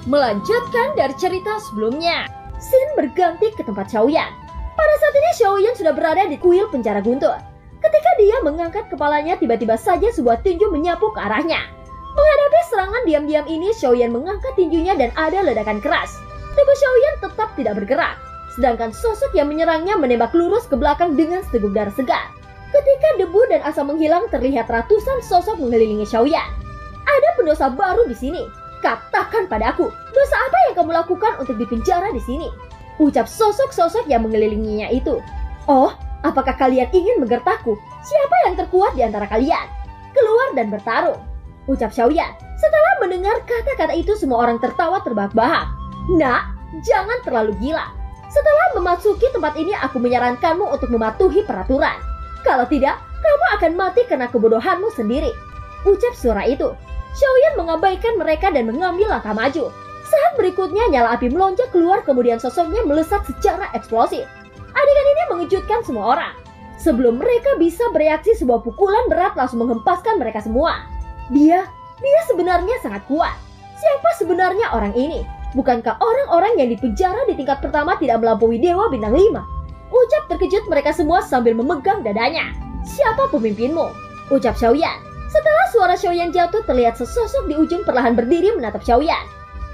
Melanjutkan dari cerita sebelumnya, Scene berganti ke tempat Xiaoyan. Pada saat ini Xiaoyan sudah berada di kuil penjara Guntur. Ketika dia mengangkat kepalanya, tiba-tiba saja sebuah tinju menyapu ke arahnya. Menghadapi serangan diam-diam ini, Xiaoyan mengangkat tinjunya dan ada ledakan keras. Tubuh Xiaoyan tetap tidak bergerak, sedangkan sosok yang menyerangnya menembak lurus ke belakang dengan seteguk darah segar. Ketika debu dan asap menghilang, terlihat ratusan sosok mengelilingi Xiaoyan. Ada pendosa baru di sini. Katakan padaku, dosa apa yang kamu lakukan untuk dipenjara di sini? Ucap sosok-sosok yang mengelilinginya itu. Oh, apakah kalian ingin menggertakku? Siapa yang terkuat di antara kalian? Keluar dan bertarung, ucap Xiaoyan. Setelah mendengar kata-kata itu, semua orang tertawa terbahak-bahak. Nak, jangan terlalu gila. Setelah memasuki tempat ini, aku menyarankanmu untuk mematuhi peraturan. Kalau tidak, kamu akan mati karena kebodohanmu sendiri, ucap suara itu. Xiaoyan mengabaikan mereka dan mengambil langkah maju. Saat berikutnya nyala api melonjak keluar, kemudian sosoknya melesat secara eksplosif. Adegan ini mengejutkan semua orang. Sebelum mereka bisa bereaksi, sebuah pukulan berat langsung menghempaskan mereka semua. Dia sebenarnya sangat kuat. Siapa sebenarnya orang ini? Bukankah orang-orang yang dipenjara di tingkat pertama tidak melampaui Dewa Bintang 5? Ucap terkejut mereka semua sambil memegang dadanya. Siapa pemimpinmu? Ucap Xiaoyan. Setelah suara Xiaoyan jatuh, terlihat sesosok di ujung perlahan berdiri menatap Xiaoyan.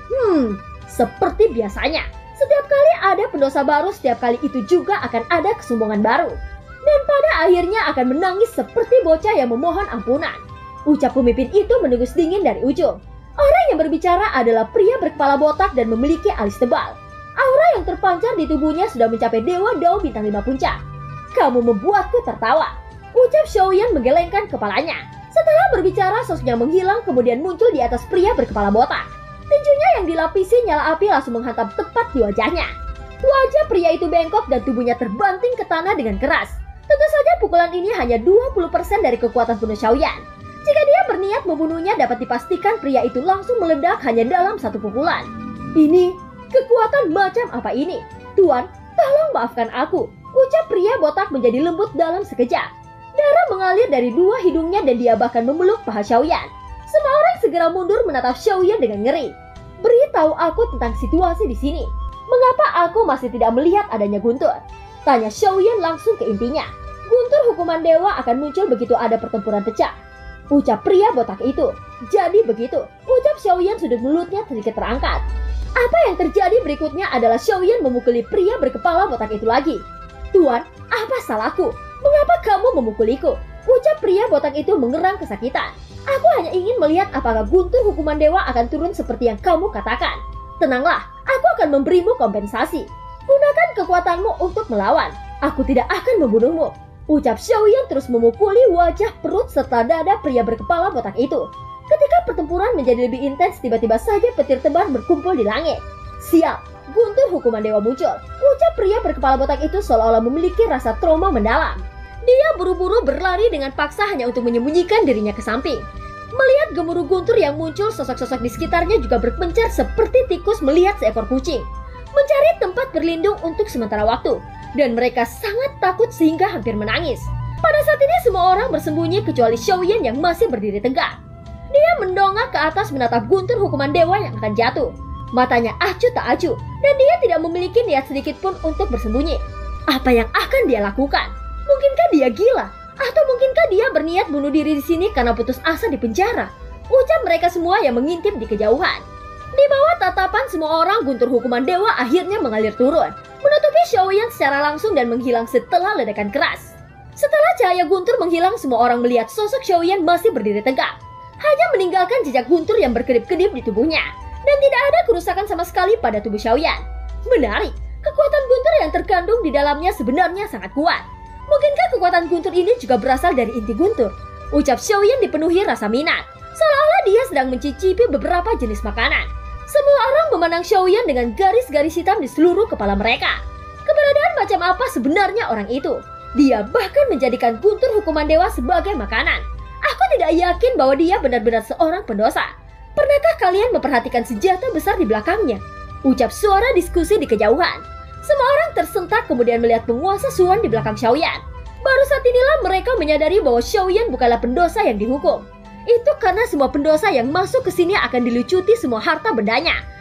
Seperti biasanya, setiap kali ada pendosa baru, setiap kali itu juga akan ada kesombongan baru. Dan pada akhirnya akan menangis seperti bocah yang memohon ampunan. Ucap pemimpin itu mendengus dingin dari ujung. Orang yang berbicara adalah pria berkepala botak dan memiliki alis tebal. Aura yang terpancar di tubuhnya sudah mencapai Dewa Dao Bintang 5 puncak. Kamu membuatku tertawa, ucap Xiaoyan menggelengkan kepalanya. Setelah berbicara, sosoknya menghilang kemudian muncul di atas pria berkepala botak. Tinjunya yang dilapisi nyala api langsung menghantam tepat di wajahnya. Wajah pria itu bengkok dan tubuhnya terbanting ke tanah dengan keras. Tentu saja pukulan ini hanya 20% dari kekuatan penuh Xiaoyan. Jika dia berniat membunuhnya, dapat dipastikan pria itu langsung meledak hanya dalam satu pukulan. Ini kekuatan macam apa ini? Tuan, tolong maafkan aku, ucap pria botak menjadi lembut dalam sekejap. Darah mengalir dari dua hidungnya dan dia bahkan memeluk paha Xiaoyan. Semua orang segera mundur menatap Xiaoyan dengan ngeri. Beritahu aku tentang situasi di sini. Mengapa aku masih tidak melihat adanya Guntur? Tanya Xiaoyan langsung ke intinya. Guntur hukuman dewa akan muncul begitu ada pertempuran pecah, ucap pria botak itu. Jadi begitu, ucap Xiaoyan, sudut mulutnya sedikit terangkat. Apa yang terjadi berikutnya adalah Xiaoyan memukuli pria berkepala botak itu lagi. Tuan, apa salahku? Mengapa kamu memukuliku? Ucap pria botak itu mengerang kesakitan. Aku hanya ingin melihat apakah Guntur hukuman dewa akan turun seperti yang kamu katakan. Tenanglah, aku akan memberimu kompensasi. Gunakan kekuatanmu untuk melawan. Aku tidak akan membunuhmu, ucap Xiaoyan terus memukuli wajah, perut, serta dada pria berkepala botak itu. Ketika pertempuran menjadi lebih intens, tiba-tiba saja petir tebar berkumpul di langit. Siap, Guntur hukuman dewa muncul, ucap pria berkepala botak itu seolah-olah memiliki rasa trauma mendalam. Dia buru-buru berlari dengan paksa hanya untuk menyembunyikan dirinya ke samping. Melihat gemuruh Guntur yang muncul, sosok-sosok di sekitarnya juga berpencar seperti tikus melihat seekor kucing, mencari tempat berlindung untuk sementara waktu. Dan mereka sangat takut sehingga hampir menangis. Pada saat ini semua orang bersembunyi kecuali Xiaoyan yang masih berdiri tegak. Dia mendongak ke atas menatap Guntur hukuman dewa yang akan jatuh. Matanya acuh tak acuh dan dia tidak memiliki niat sedikit pun untuk bersembunyi. Apa yang akan dia lakukan? Mungkinkah dia gila? Atau mungkinkah dia berniat bunuh diri di sini karena putus asa di penjara? Ucap mereka semua yang mengintip di kejauhan. Di bawah tatapan semua orang, Guntur hukuman dewa akhirnya mengalir turun, menutupi Xiaoyan secara langsung dan menghilang setelah ledakan keras. Setelah cahaya Guntur menghilang, semua orang melihat sosok Xiaoyan masih berdiri tegak, hanya meninggalkan jejak Guntur yang berkedip-kedip di tubuhnya. Dan tidak ada kerusakan sama sekali pada tubuh Xiaoyan. Menarik, kekuatan Guntur yang terkandung di dalamnya sebenarnya sangat kuat. Mungkinkah kekuatan Guntur ini juga berasal dari inti Guntur? Ucap Xiaoyan dipenuhi rasa minat, seolah-olah dia sedang mencicipi beberapa jenis makanan. Semua orang memandang Xiaoyan dengan garis-garis hitam di seluruh kepala mereka. Keberadaan macam apa sebenarnya orang itu? Dia bahkan menjadikan Guntur hukuman dewa sebagai makanan. Aku tidak yakin bahwa dia benar-benar seorang pendosa. Pernahkah kalian memperhatikan senjata besar di belakangnya? Ucap suara diskusi di kejauhan. Semua orang tersentak kemudian melihat penguasa Suan di belakang Xiaoyan. Baru saat inilah mereka menyadari bahwa Xiaoyan bukanlah pendosa yang dihukum. Itu karena semua pendosa yang masuk ke sini akan dilucuti semua harta bendanya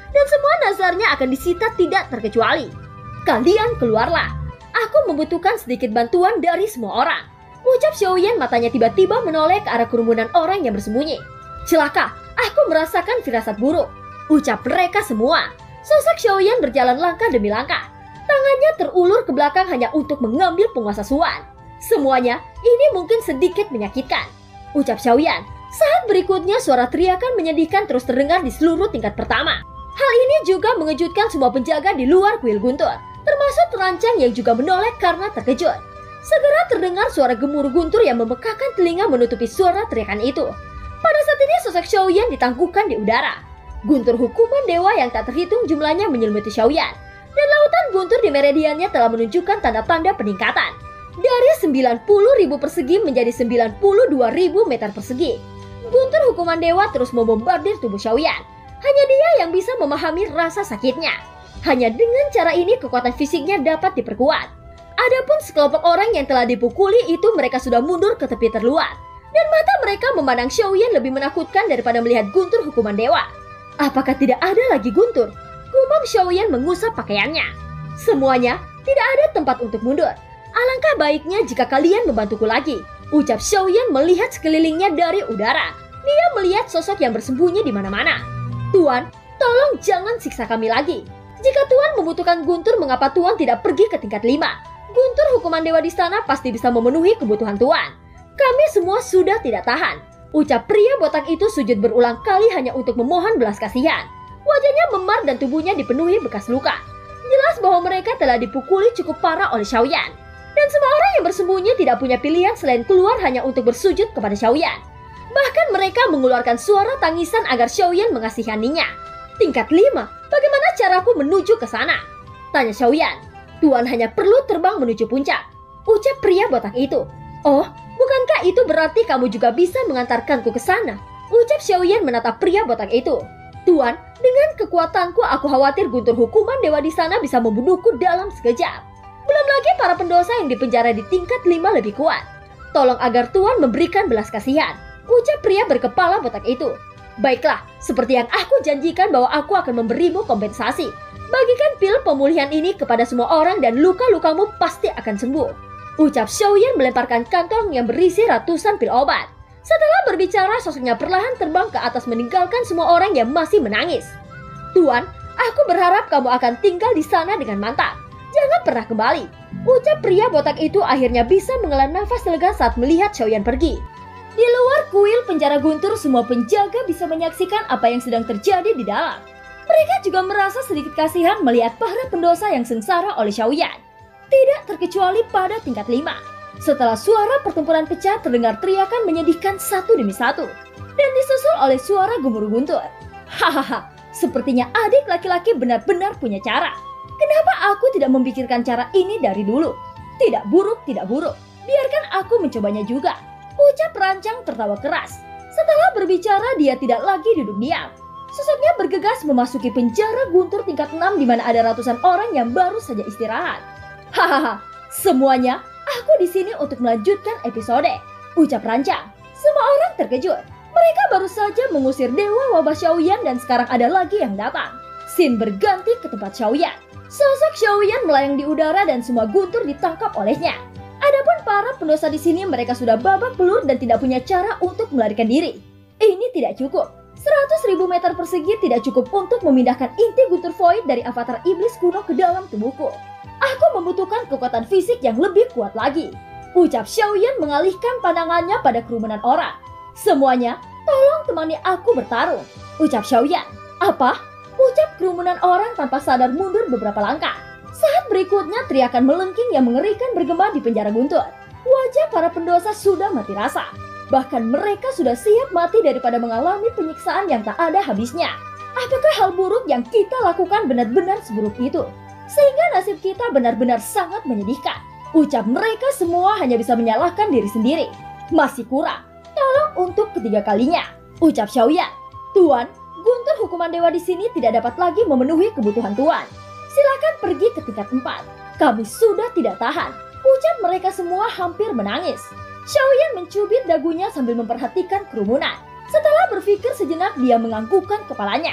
dan semua nazarnya akan disita tidak terkecuali. Kalian keluarlah. Aku membutuhkan sedikit bantuan dari semua orang. Ucap Xiaoyan, matanya tiba-tiba menoleh ke arah kerumunan orang yang bersembunyi. Celaka, aku merasakan firasat buruk. Ucap mereka semua. Sosok Xiaoyan berjalan langkah demi langkah. Tangannya terulur ke belakang hanya untuk mengambil penguasa Suan. Semuanya ini mungkin sedikit menyakitkan. Ucap Xiaoyan. Saat berikutnya suara teriakan menyedihkan terus terdengar di seluruh tingkat pertama. Hal ini juga mengejutkan semua penjaga di luar kuil Guntur, termasuk terancang yang juga menoleh karena terkejut. Segera terdengar suara gemuruh guntur yang memekakan telinga menutupi suara teriakan itu. Pada saat ini sosok Xiaoyan ditangguhkan di udara. Guntur hukuman dewa yang tak terhitung jumlahnya menyelimuti Xiaoyan. Dan lautan guntur di meridiannya telah menunjukkan tanda-tanda peningkatan. Dari 90.000 persegi menjadi 92.000 meter persegi. Guntur hukuman dewa terus membombardir tubuh Xiaoyan. Hanya dia yang bisa memahami rasa sakitnya. Hanya dengan cara ini kekuatan fisiknya dapat diperkuat. Adapun sekelompok orang yang telah dipukuli itu mereka sudah mundur ke tepi terluar. Dan mata mereka memandang Xiaoyan lebih menakutkan daripada melihat guntur hukuman dewa. Apakah tidak ada lagi guntur? Gumam Xiaoyan mengusap pakaiannya. Semuanya tidak ada tempat untuk mundur. Alangkah baiknya jika kalian membantuku lagi. Ucap Xiaoyan melihat sekelilingnya dari udara. Dia melihat sosok yang bersembunyi di mana-mana. Tuan, tolong jangan siksa kami lagi. Jika Tuan membutuhkan guntur, mengapa Tuan tidak pergi ke tingkat 5? Guntur hukuman dewa di sana pasti bisa memenuhi kebutuhan Tuan. Kami semua sudah tidak tahan. Ucap pria botak itu sujud berulang kali hanya untuk memohon belas kasihan. Wajahnya memar dan tubuhnya dipenuhi bekas luka. Jelas bahwa mereka telah dipukuli cukup parah oleh Xiaoyan. Dan semua orang yang bersembunyi tidak punya pilihan selain keluar hanya untuk bersujud kepada Xiaoyan. Bahkan mereka mengeluarkan suara tangisan agar Xiaoyan mengasihaninya. Tingkat 5, bagaimana caraku menuju ke sana? Tanya Xiaoyan. Tuan hanya perlu terbang menuju puncak. Ucap pria botak itu. Oh, bukankah itu berarti kamu juga bisa mengantarkanku ke sana? Ucap Xiaoyan menatap pria botak itu. Tuan, dengan kekuatanku aku khawatir guntur hukuman dewa di sana bisa membunuhku dalam sekejap. Belum lagi para pendosa yang dipenjara di tingkat 5 lebih kuat. Tolong agar Tuan memberikan belas kasihan. Ucap pria berkepala botak itu. Baiklah, seperti yang aku janjikan bahwa aku akan memberimu kompensasi. Bagikan pil pemulihan ini kepada semua orang dan luka-lukamu pasti akan sembuh. Ucap Xiaoyan melemparkan kantong yang berisi ratusan pil obat. Setelah berbicara, sosoknya perlahan terbang ke atas meninggalkan semua orang yang masih menangis. Tuan, aku berharap kamu akan tinggal di sana dengan mantap. Jangan pernah kembali. Ucap pria botak itu akhirnya bisa menghela nafas lega saat melihat Xiaoyan pergi. Di luar kuil penjara guntur, semua penjaga bisa menyaksikan apa yang sedang terjadi di dalam. Mereka juga merasa sedikit kasihan melihat para pendosa yang sengsara oleh Xiaoyan. Tidak terkecuali pada tingkat 5. Setelah suara pertempuran pecah, terdengar teriakan menyedihkan satu demi satu. Dan disusul oleh suara gemuruh guntur. Hahaha, sepertinya adik laki-laki benar-benar punya cara. Kenapa aku tidak memikirkan cara ini dari dulu? Tidak buruk, tidak buruk. Biarkan aku mencobanya juga. Ucap perancang tertawa keras. Setelah berbicara, dia tidak lagi duduk diam. Sosoknya bergegas memasuki penjara guntur tingkat 6 di mana ada ratusan orang yang baru saja istirahat. Hahaha, semuanya aku di sini untuk melanjutkan episode. Ucap perancang. Semua orang terkejut. Mereka baru saja mengusir dewa wabah Xiaoyan dan sekarang ada lagi yang datang. Scene berganti ke tempat Xiaoyan. Sosok Xiaoyan melayang di udara dan semua guntur ditangkap olehnya. Adapun para pendosa di sini mereka sudah babak belur dan tidak punya cara untuk melarikan diri. Ini tidak cukup. 100.000 meter persegi tidak cukup untuk memindahkan inti guntur void dari avatar iblis kuno ke dalam tubuhku. Aku membutuhkan kekuatan fisik yang lebih kuat lagi. Ucap Xiaoyan mengalihkan pandangannya pada kerumunan orang. Semuanya, tolong temani aku bertarung. Ucap Xiaoyan. Apa? Ucap kerumunan orang tanpa sadar mundur beberapa langkah. Saat berikutnya teriakan melengking yang mengerikan bergema di penjara guntur. Wajah para pendosa sudah mati rasa. Bahkan mereka sudah siap mati daripada mengalami penyiksaan yang tak ada habisnya. Apakah hal buruk yang kita lakukan benar-benar seburuk itu? Sehingga nasib kita benar-benar sangat menyedihkan. Ucap mereka semua hanya bisa menyalahkan diri sendiri. Masih kurang. Tolong untuk ketiga kalinya. Ucap Xiaoyan. Tuan, guntur hukuman dewa di sini tidak dapat lagi memenuhi kebutuhan Tuan. Silakan pergi ke tingkat 4. Kami sudah tidak tahan. Ucap mereka semua hampir menangis. Xiaoyan mencubit dagunya sambil memperhatikan kerumunan. Setelah berpikir sejenak, dia menganggukkan kepalanya.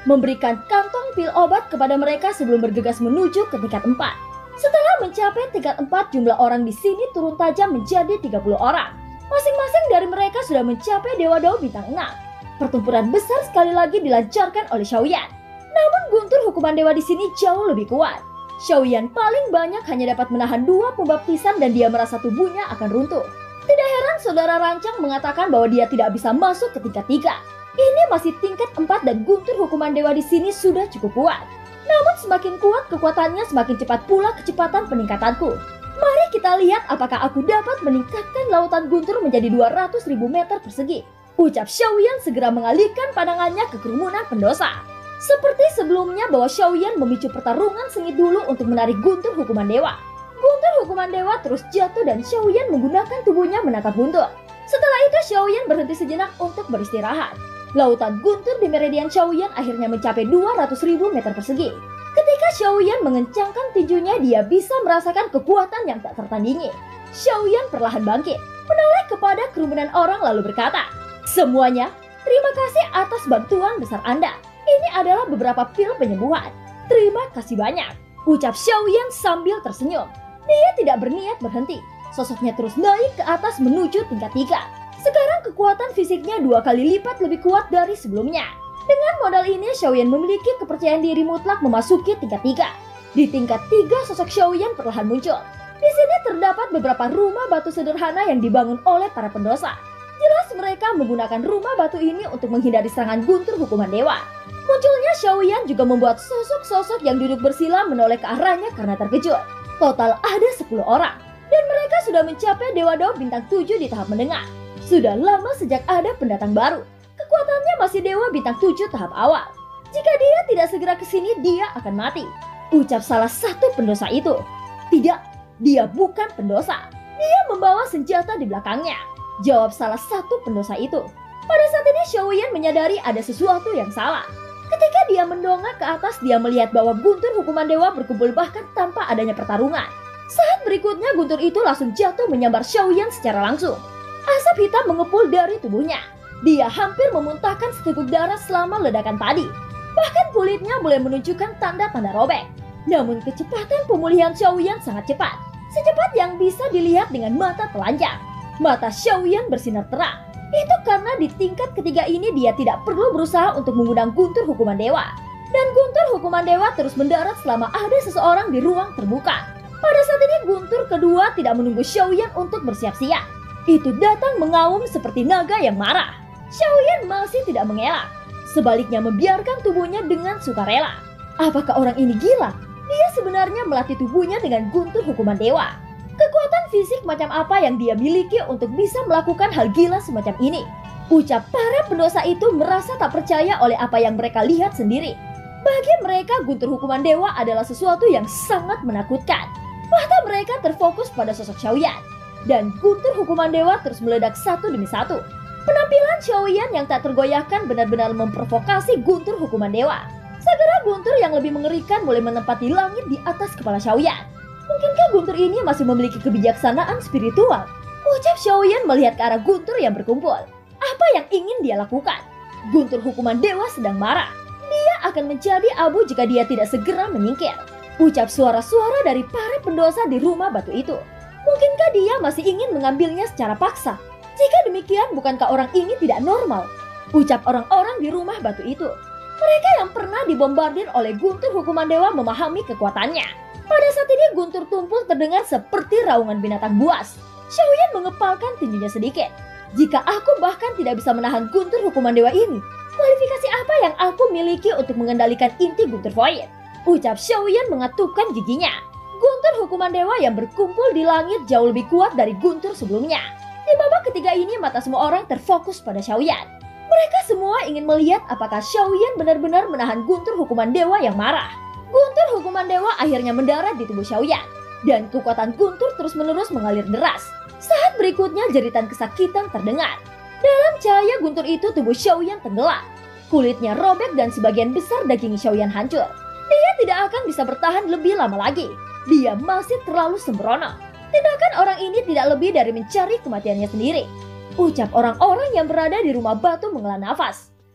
memberikan kantong pil obat kepada mereka sebelum bergegas menuju ke tingkat 4. Setelah mencapai tingkat 4, jumlah orang di sini turun tajam menjadi 30 orang. Masing-masing dari mereka sudah mencapai Dewa Dao bintang 6. Pertempuran besar sekali lagi dilancarkan oleh Xiaoyan. Namun guntur hukuman dewa di sini jauh lebih kuat. Xiaoyan paling banyak hanya dapat menahan 2 pembaptisan dan dia merasa tubuhnya akan runtuh. Tidak heran saudara Rancang mengatakan bahwa dia tidak bisa masuk ke tingkat 3. Ini masih tingkat 4 dan guntur hukuman dewa di sini sudah cukup kuat. Namun semakin kuat kekuatannya, semakin cepat pula kecepatan peningkatanku. Mari kita lihat apakah aku dapat meningkatkan lautan guntur menjadi 200.000 meter persegi. Ucap Xiaoyan segera mengalihkan pandangannya ke kerumunan pendosa. Seperti sebelumnya bahwa Xiaoyan memicu pertarungan sengit dulu untuk menarik guntur hukuman dewa. Guntur hukuman dewa terus jatuh dan Xiaoyan menggunakan tubuhnya menangkap guntur. Setelah itu Xiaoyan berhenti sejenak untuk beristirahat. Lautan guntur di meridian Xiaoyan akhirnya mencapai 200.000 meter persegi. Ketika Xiaoyan mengencangkan tinjunya, dia bisa merasakan kekuatan yang tak tertandingi. Xiaoyan perlahan bangkit, menoleh kepada kerumunan orang lalu berkata, "Semuanya, terima kasih atas bantuan besar Anda. Ini adalah beberapa pil penyembuhan. Terima kasih banyak," ucap Xiaoyan sambil tersenyum. Dia tidak berniat berhenti. Sosoknya terus naik ke atas menuju tingkat 3. Sekarang kekuatan fisiknya 2 kali lipat lebih kuat dari sebelumnya. Dengan modal ini, Xiaoyan memiliki kepercayaan diri mutlak memasuki tingkat 3. Di tingkat 3, sosok Xiaoyan perlahan muncul. Di sini terdapat beberapa rumah batu sederhana yang dibangun oleh para pendosa. Jelas mereka menggunakan rumah batu ini untuk menghindari serangan guntur hukuman dewa. Munculnya Xiaoyan juga membuat sosok-sosok yang duduk bersila menoleh ke arahnya karena terkejut. Total ada 10 orang, dan mereka sudah mencapai Dewa Dao bintang 7 di tahap menengah. Sudah lama sejak ada pendatang baru. Kekuatannya masih Dewa bintang 7 tahap awal. Jika dia tidak segera ke sini, dia akan mati, ucap salah satu pendosa itu. Tidak, dia bukan pendosa. Dia membawa senjata di belakangnya, jawab salah satu pendosa itu. Pada saat ini Xiaoyan menyadari ada sesuatu yang salah. Ketika dia mendongak ke atas, dia melihat bahwa guntur hukuman dewa berkumpul bahkan tanpa adanya pertarungan. Saat berikutnya guntur itu langsung jatuh menyambar Xiaoyan secara langsung. Asap hitam mengepul dari tubuhnya. Dia hampir memuntahkan seteguk darah selama ledakan tadi. Bahkan kulitnya mulai menunjukkan tanda-tanda robek. Namun kecepatan pemulihan Xiaoyan sangat cepat. Secepat yang bisa dilihat dengan mata telanjang. Mata Xiaoyan bersinar terang. Itu karena di tingkat ketiga ini dia tidak perlu berusaha untuk mengundang guntur hukuman dewa. Dan guntur hukuman dewa terus mendarat selama ada seseorang di ruang terbuka. Pada saat ini guntur kedua tidak menunggu Xiaoyan untuk bersiap-siap. Itu datang mengaum seperti naga yang marah. Xiaoyan masih tidak mengelak. Sebaliknya membiarkan tubuhnya dengan sukarela. Apakah orang ini gila? Dia sebenarnya melatih tubuhnya dengan guntur hukuman dewa. Kekuatan fisik macam apa yang dia miliki untuk bisa melakukan hal gila semacam ini? Ucap para pendosa itu merasa tak percaya oleh apa yang mereka lihat sendiri. Bagi mereka guntur hukuman dewa adalah sesuatu yang sangat menakutkan. Mata mereka terfokus pada sosok Xiaoyan. Dan guntur hukuman dewa terus meledak satu demi satu. Penampilan Xiaoyan yang tak tergoyahkan benar-benar memprovokasi guntur hukuman dewa. Segera guntur yang lebih mengerikan mulai menempati langit di atas kepala Xiaoyan. Mungkinkah guntur ini masih memiliki kebijaksanaan spiritual? Ucap Xiaoyan melihat ke arah guntur yang berkumpul. Apa yang ingin dia lakukan? Guntur hukuman dewa sedang marah. Dia akan menjadi abu jika dia tidak segera menyingkir. Ucap suara-suara dari para pendosa di rumah batu itu. Mungkinkah dia masih ingin mengambilnya secara paksa? Jika demikian, bukankah orang ini tidak normal? Ucap orang-orang di rumah batu itu. Mereka yang pernah dibombardir oleh guntur hukuman dewa memahami kekuatannya. Pada saat ini guntur tumpul terdengar seperti raungan binatang buas. Xiaoyan mengepalkan tinjunya sedikit. Jika aku bahkan tidak bisa menahan guntur hukuman dewa ini, kualifikasi apa yang aku miliki untuk mengendalikan inti guntur void? Ucap Xiaoyan mengatupkan giginya. Guntur hukuman dewa yang berkumpul di langit jauh lebih kuat dari guntur sebelumnya. Di babak ketiga ini mata semua orang terfokus pada Xiaoyan. Mereka semua ingin melihat apakah Xiaoyan benar-benar menahan guntur hukuman dewa yang marah. Guntur hukuman dewa akhirnya mendarat di tubuh Xiaoyan. Dan kekuatan guntur terus-menerus mengalir deras. Saat berikutnya jeritan kesakitan terdengar. Dalam cahaya guntur itu tubuh Xiaoyan tenggelam. Kulitnya robek dan sebagian besar daging Xiaoyan hancur. Dia tidak akan bisa bertahan lebih lama lagi. Dia masih terlalu sembrono. Tindakan orang ini tidak lebih dari mencari kematiannya sendiri. Ucap orang-orang yang berada di rumah batu menghela nafas.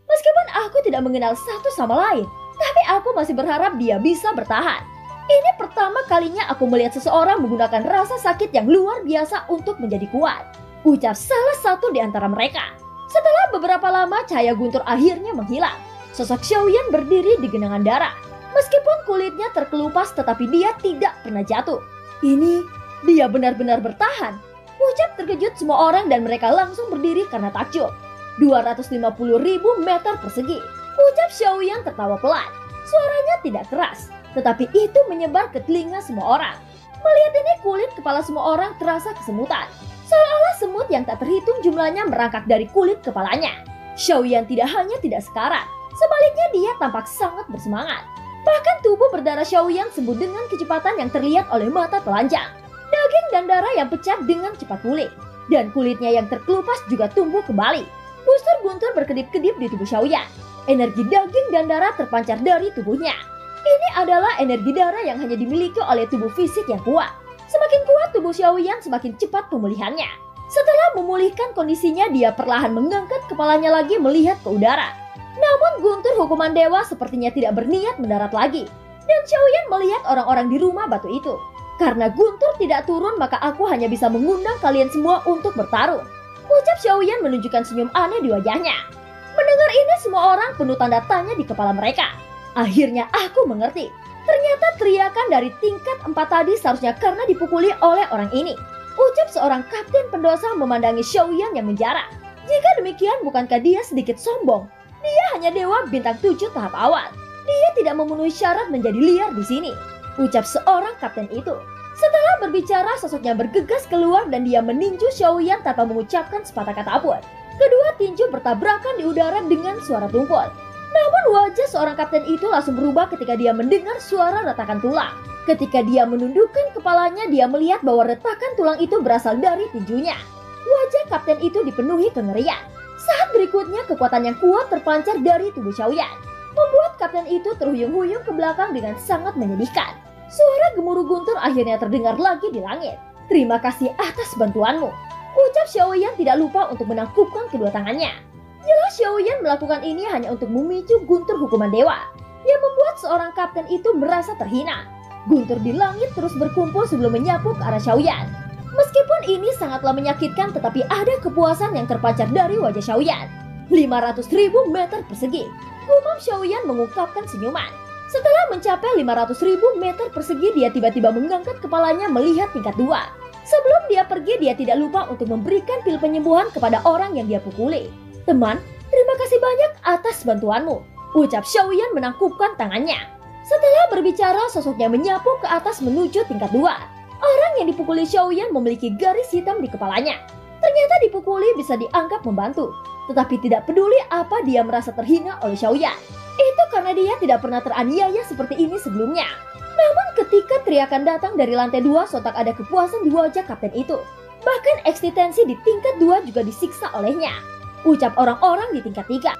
Meskipun aku tidak mengenal satu sama lain, tapi aku masih berharap dia bisa bertahan. Ini pertama kalinya aku melihat seseorang menggunakan rasa sakit yang luar biasa untuk menjadi kuat, ucap salah satu di antara mereka. Setelah beberapa lama cahaya guntur akhirnya menghilang. Sosok Xiaoyan berdiri di genangan darah. Meskipun kulitnya terkelupas tetapi dia tidak pernah jatuh. Ini, dia benar-benar bertahan. Ucap terkejut semua orang dan mereka langsung berdiri karena takjub. 250.000 meter persegi. Ucap Xiaoyan tertawa pelan. Suaranya tidak keras, tetapi itu menyebar ke telinga semua orang. Melihat ini kulit kepala semua orang terasa kesemutan. Seolah-olah semut yang tak terhitung jumlahnya merangkak dari kulit kepalanya. Xiaoyan tidak hanya tidak sekarat, sebaliknya dia tampak sangat bersemangat. Bahkan tubuh berdarah Xiaoyan sembuh dengan kecepatan yang terlihat oleh mata telanjang. Daging dan darah yang pecah dengan cepat pulih, dan kulitnya yang terkelupas juga tumbuh kembali. Busur guntur berkedip-kedip di tubuh Xiaoyan. Energi daging dan darah terpancar dari tubuhnya. Ini adalah energi darah yang hanya dimiliki oleh tubuh fisik yang kuat. Semakin kuat tubuh Xiaoyan, semakin cepat pemulihannya. Setelah memulihkan kondisinya, dia perlahan mengangkat kepalanya lagi melihat ke udara. Namun guntur hukuman dewa sepertinya tidak berniat mendarat lagi. Dan Xiaoyan melihat orang-orang di rumah batu itu. Karena guntur tidak turun, maka aku hanya bisa mengundang kalian semua untuk bertarung. Ucap Xiaoyan menunjukkan senyum aneh di wajahnya. Mendengar ini semua orang penuh tanda tanya di kepala mereka. Akhirnya aku mengerti. Ternyata teriakan dari tingkat 4 tadi seharusnya karena dipukuli oleh orang ini. Ucap seorang kapten pendosa memandangi Xiaoyan yang menjara. Jika demikian, bukankah dia sedikit sombong? Dia hanya dewa bintang 7 tahap awal. Dia tidak memenuhi syarat menjadi liar di sini. Ucap seorang kapten itu. Setelah berbicara, sosoknya bergegas keluar dan dia meninju Xiaoyan tanpa mengucapkan sepatah kata pun. Kedua tinju bertabrakan di udara dengan suara tumpul. Namun wajah seorang kapten itu langsung berubah ketika dia mendengar suara retakan tulang. Ketika dia menundukkan kepalanya, dia melihat bahwa retakan tulang itu berasal dari tinjunya. Wajah kapten itu dipenuhi kengerian. Saat berikutnya kekuatan yang kuat terpancar dari tubuh Xiaoyan, membuat kapten itu terhuyung-huyung ke belakang dengan sangat menyedihkan. Suara gemuruh guntur akhirnya terdengar lagi di langit. Terima kasih atas bantuanmu. Ucap Xiaoyan tidak lupa untuk menangkupkan kedua tangannya. Jelas Xiaoyan melakukan ini hanya untuk memicu guntur hukuman dewa, yang membuat seorang kapten itu merasa terhina. Guntur di langit terus berkumpul sebelum menyapu ke arah Xiaoyan. Meskipun ini sangatlah menyakitkan, tetapi ada kepuasan yang terpancar dari wajah Xiaoyan. 500.000 meter persegi. Gumam Xiaoyan mengungkapkan senyuman. Setelah mencapai 500.000 meter persegi, dia tiba-tiba mengangkat kepalanya melihat tingkat 2. Sebelum dia pergi, dia tidak lupa untuk memberikan pil penyembuhan kepada orang yang dia pukuli. Teman, terima kasih banyak atas bantuanmu. Ucap Xiaoyan menangkupkan tangannya. Setelah berbicara, sosoknya menyapu ke atas menuju tingkat 2. Orang yang dipukuli Xiaoyan memiliki garis hitam di kepalanya. Ternyata dipukuli bisa dianggap membantu. Tetapi tidak peduli apa dia merasa terhina oleh Xiaoyan. Itu karena dia tidak pernah teraniaya seperti ini sebelumnya. Namun ketika teriakan datang dari lantai 2, sontak ada kepuasan di wajah kapten itu. Bahkan eksistensi di tingkat 2 juga disiksa olehnya. Ucap orang-orang di tingkat 3.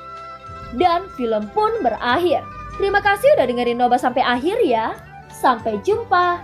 Dan film pun berakhir. Terima kasih udah dengerin Nobas sampai akhir ya. Sampai jumpa.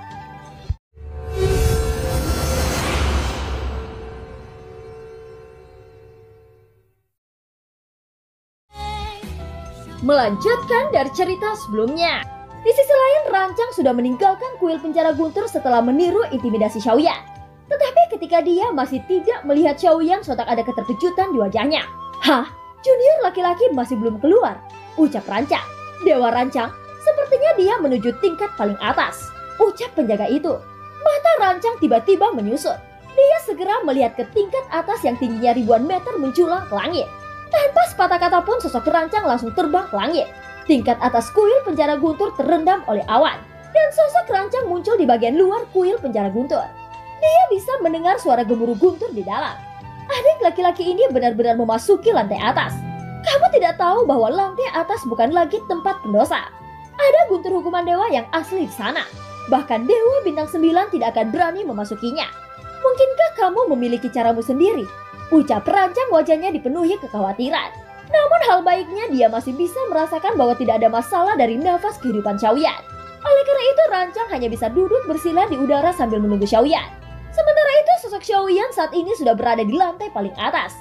Melanjutkan dari cerita sebelumnya. Di sisi lain, Rancang sudah meninggalkan kuil penjara guntur setelah meniru intimidasi Xiaoyan. Tetapi ketika dia masih tidak melihat Xiaoyan, sontak ada keterkejutan di wajahnya. Hah? Junior laki-laki masih belum keluar? Ucap Rancang. Dewa Rancang, sepertinya dia menuju tingkat paling atas. Ucap penjaga itu. Mata Rancang tiba-tiba menyusut. Dia segera melihat ke tingkat atas yang tingginya ribuan meter menjulang ke langit. Tanpa sepatah kata pun sosok Rancang langsung terbang ke langit. Tingkat atas kuil penjara guntur terendam oleh awan. Dan sosok Rancang muncul di bagian luar kuil penjara guntur. Dia bisa mendengar suara gemuruh guntur di dalam. Adik laki-laki ini benar-benar memasuki lantai atas. Kamu tidak tahu bahwa lantai atas bukan lagi tempat pendosa. Ada guntur hukuman dewa yang asli di sana. Bahkan Dewa Bintang 9 tidak akan berani memasukinya. Mungkinkah kamu memiliki caramu sendiri? Ucap Rancang, wajahnya dipenuhi kekhawatiran. Namun hal baiknya dia masih bisa merasakan bahwa tidak ada masalah dari nafas kehidupan Xiaoyan. Oleh karena itu Rancang hanya bisa duduk bersila di udara sambil menunggu Xiaoyan. Sementara itu sosok Xiaoyan saat ini sudah berada di lantai paling atas.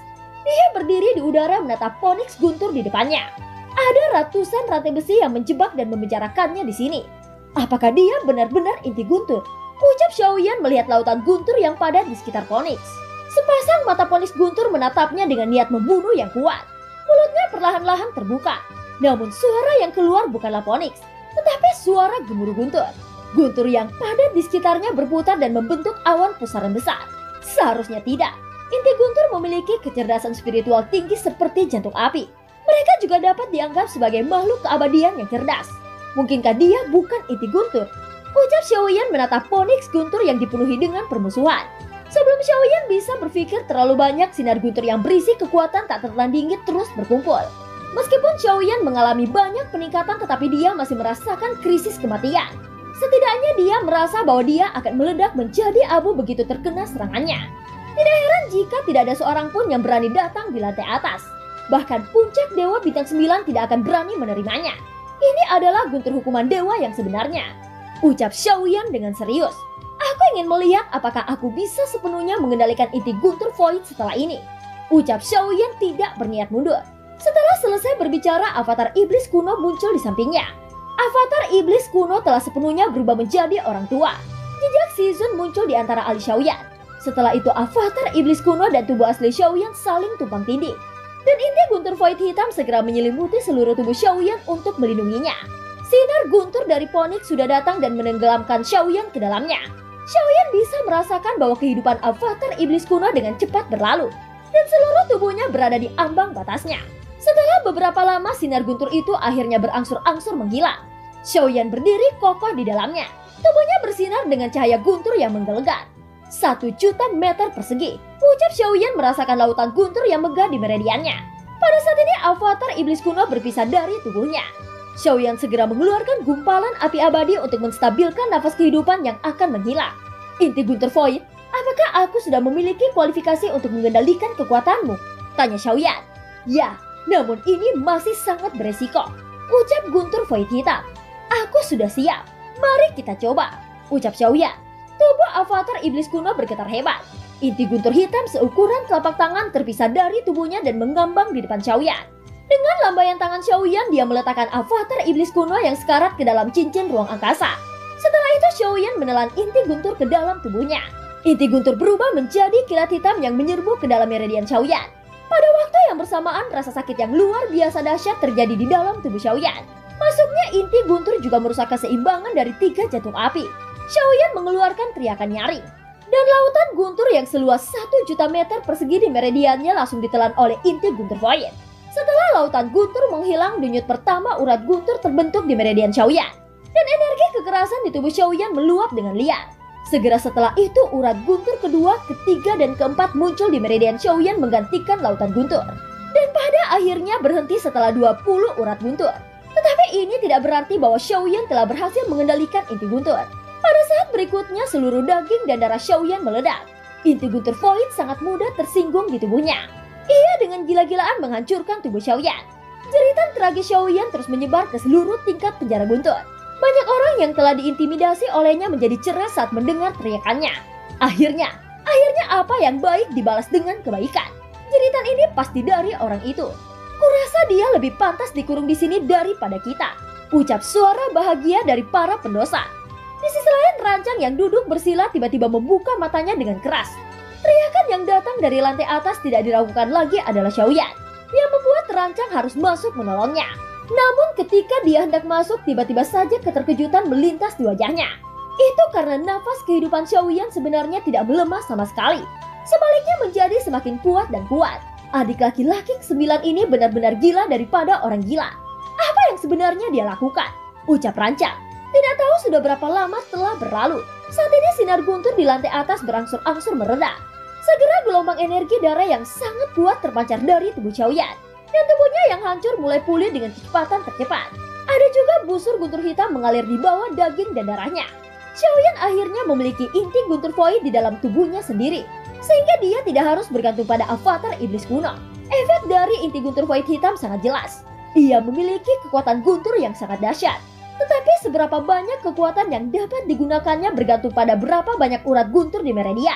Dia berdiri di udara menatap Phoenix Guntur di depannya. Ada ratusan rantai besi yang menjebak dan memenjarakannya di sini. Apakah dia benar-benar inti Guntur? Ucap Xiaoyan melihat lautan guntur yang padat di sekitar Phoenix. Sepasang mata Phoenix Guntur menatapnya dengan niat membunuh yang kuat. Mulutnya perlahan-lahan terbuka. Namun suara yang keluar bukanlah Phoenix, tetapi suara gemuruh Guntur. Guntur yang padat di sekitarnya berputar dan membentuk awan pusaran besar. Seharusnya tidak. Inti Guntur memiliki kecerdasan spiritual tinggi seperti jantung api. Mereka juga dapat dianggap sebagai makhluk keabadian yang cerdas. Mungkinkah dia bukan inti Guntur? Ucap Xiaoyan menatap Phoenix Guntur yang dipenuhi dengan permusuhan. Sebelum Xiaoyan bisa berpikir terlalu banyak, sinar Guntur yang berisi kekuatan tak tertandingi terus berkumpul. Meskipun Xiaoyan mengalami banyak peningkatan, tetapi dia masih merasakan krisis kematian. Setidaknya dia merasa bahwa dia akan meledak menjadi abu begitu terkena serangannya. Tidak heran jika tidak ada seorang pun yang berani datang di lantai atas. Bahkan puncak Dewa Bintang 9 tidak akan berani menerimanya. Ini adalah Guntur hukuman dewa yang sebenarnya. Ucap Xiaoyan dengan serius. Aku ingin melihat apakah aku bisa sepenuhnya mengendalikan inti Guntur Void setelah ini. Ucap Xiaoyan tidak berniat mundur. Setelah selesai berbicara, avatar iblis kuno muncul di sampingnya. Avatar iblis kuno telah sepenuhnya berubah menjadi orang tua. Jejak Shizun muncul di antara alis Xiaoyan. Setelah itu avatar iblis kuno dan tubuh asli Xiaoyan saling tumpang tindih. Dan inti Guntur Void hitam segera menyelimuti seluruh tubuh Xiaoyan untuk melindunginya. Sinar Guntur dari Phoenix sudah datang dan menenggelamkan Xiaoyan ke dalamnya. Xiaoyan bisa merasakan bahwa kehidupan avatar iblis kuno dengan cepat berlalu. Dan seluruh tubuhnya berada di ambang batasnya. Setelah beberapa lama, sinar Guntur itu akhirnya berangsur-angsur menghilang. Xiaoyan berdiri kokoh di dalamnya. Tubuhnya bersinar dengan cahaya Guntur yang menggelegar. 1.000.000 meter persegi. Ucap Xiaoyan merasakan lautan Guntur yang megah di meridiannya. Pada saat ini avatar iblis kuno berpisah dari tubuhnya. Xiaoyan segera mengeluarkan gumpalan api abadi untuk menstabilkan nafas kehidupan yang akan menghilang. Inti Guntur Void, apakah aku sudah memiliki kualifikasi untuk mengendalikan kekuatanmu? Tanya Xiaoyan. Ya, namun ini masih sangat beresiko. Ucap Guntur Void hitam. Aku sudah siap. Mari kita coba. Ucap Xiaoyan. Tubuh avatar iblis kuno bergetar hebat. Inti Guntur hitam seukuran telapak tangan terpisah dari tubuhnya dan mengambang di depan Xiaoyan. Dengan lambaian tangan Xiaoyan, dia meletakkan avatar iblis kuno yang sekarat ke dalam cincin ruang angkasa. Setelah itu Xiaoyan menelan inti Guntur ke dalam tubuhnya. Inti Guntur berubah menjadi kilat hitam yang menyerbu ke dalam meridian Xiaoyan. Pada waktu yang bersamaan, rasa sakit yang luar biasa dahsyat terjadi di dalam tubuh Xiaoyan. Masuknya inti Guntur juga merusak keseimbangan dari 3 jantung api. Xiaoyan mengeluarkan teriakan nyaring. Dan lautan Guntur yang seluas 1.000.000 meter persegi di meridiannya langsung ditelan oleh inti Guntur Void. Setelah lautan Guntur menghilang, denyut pertama urat Guntur terbentuk di meridian Xiaoyan. Dan energi kekerasan di tubuh Xiaoyan meluap dengan liar. Segera setelah itu urat Guntur kedua, ketiga, dan keempat muncul di meridian Xiaoyan menggantikan lautan Guntur. Dan pada akhirnya berhenti setelah 20 urat Guntur. Tetapi ini tidak berarti bahwa Xiaoyan telah berhasil mengendalikan inti Guntur. Pada saat berikutnya seluruh daging dan darah Xiaoyan meledak. Inti Guntur Void sangat mudah tersinggung di tubuhnya. Ia dengan gila-gilaan menghancurkan tubuh Xiaoyan. Jeritan tragis Xiaoyan terus menyebar ke seluruh tingkat penjara Guntur. Banyak orang yang telah diintimidasi olehnya menjadi cemas saat mendengar teriakannya. Akhirnya apa yang baik dibalas dengan kebaikan. Jeritan ini pasti dari orang itu. Kurasa dia lebih pantas dikurung di sini daripada kita. Ucap suara bahagia dari para pendosa. Di sisi lain, Rancang yang duduk bersila tiba-tiba membuka matanya dengan keras. Teriakan yang datang dari lantai atas tidak diragukan lagi adalah Xiaoyan, yang membuat Rancang harus masuk menolongnya. Namun ketika dia hendak masuk, tiba-tiba saja keterkejutan melintas di wajahnya. Itu karena nafas kehidupan Xiaoyan sebenarnya tidak melemah sama sekali. Sebaliknya menjadi semakin kuat dan kuat. Adik laki-laki ke-9 ini benar-benar gila daripada orang gila. Apa yang sebenarnya dia lakukan? Ucap Rancang. Tidak tahu sudah berapa lama telah berlalu. Saat ini sinar Guntur di lantai atas berangsur-angsur mereda. Segera gelombang energi darah yang sangat kuat terpancar dari tubuh Xiaoyan. Dan tubuhnya yang hancur mulai pulih dengan kecepatan tercepat. Ada juga busur Guntur hitam mengalir di bawah daging dan darahnya. Xiaoyan akhirnya memiliki inti Guntur Void di dalam tubuhnya sendiri. Sehingga dia tidak harus bergantung pada avatar iblis kuno. Efek dari inti Guntur Void hitam sangat jelas. Ia memiliki kekuatan Guntur yang sangat dahsyat. Tetapi seberapa banyak kekuatan yang dapat digunakannya bergantung pada berapa banyak urat Guntur di meridian.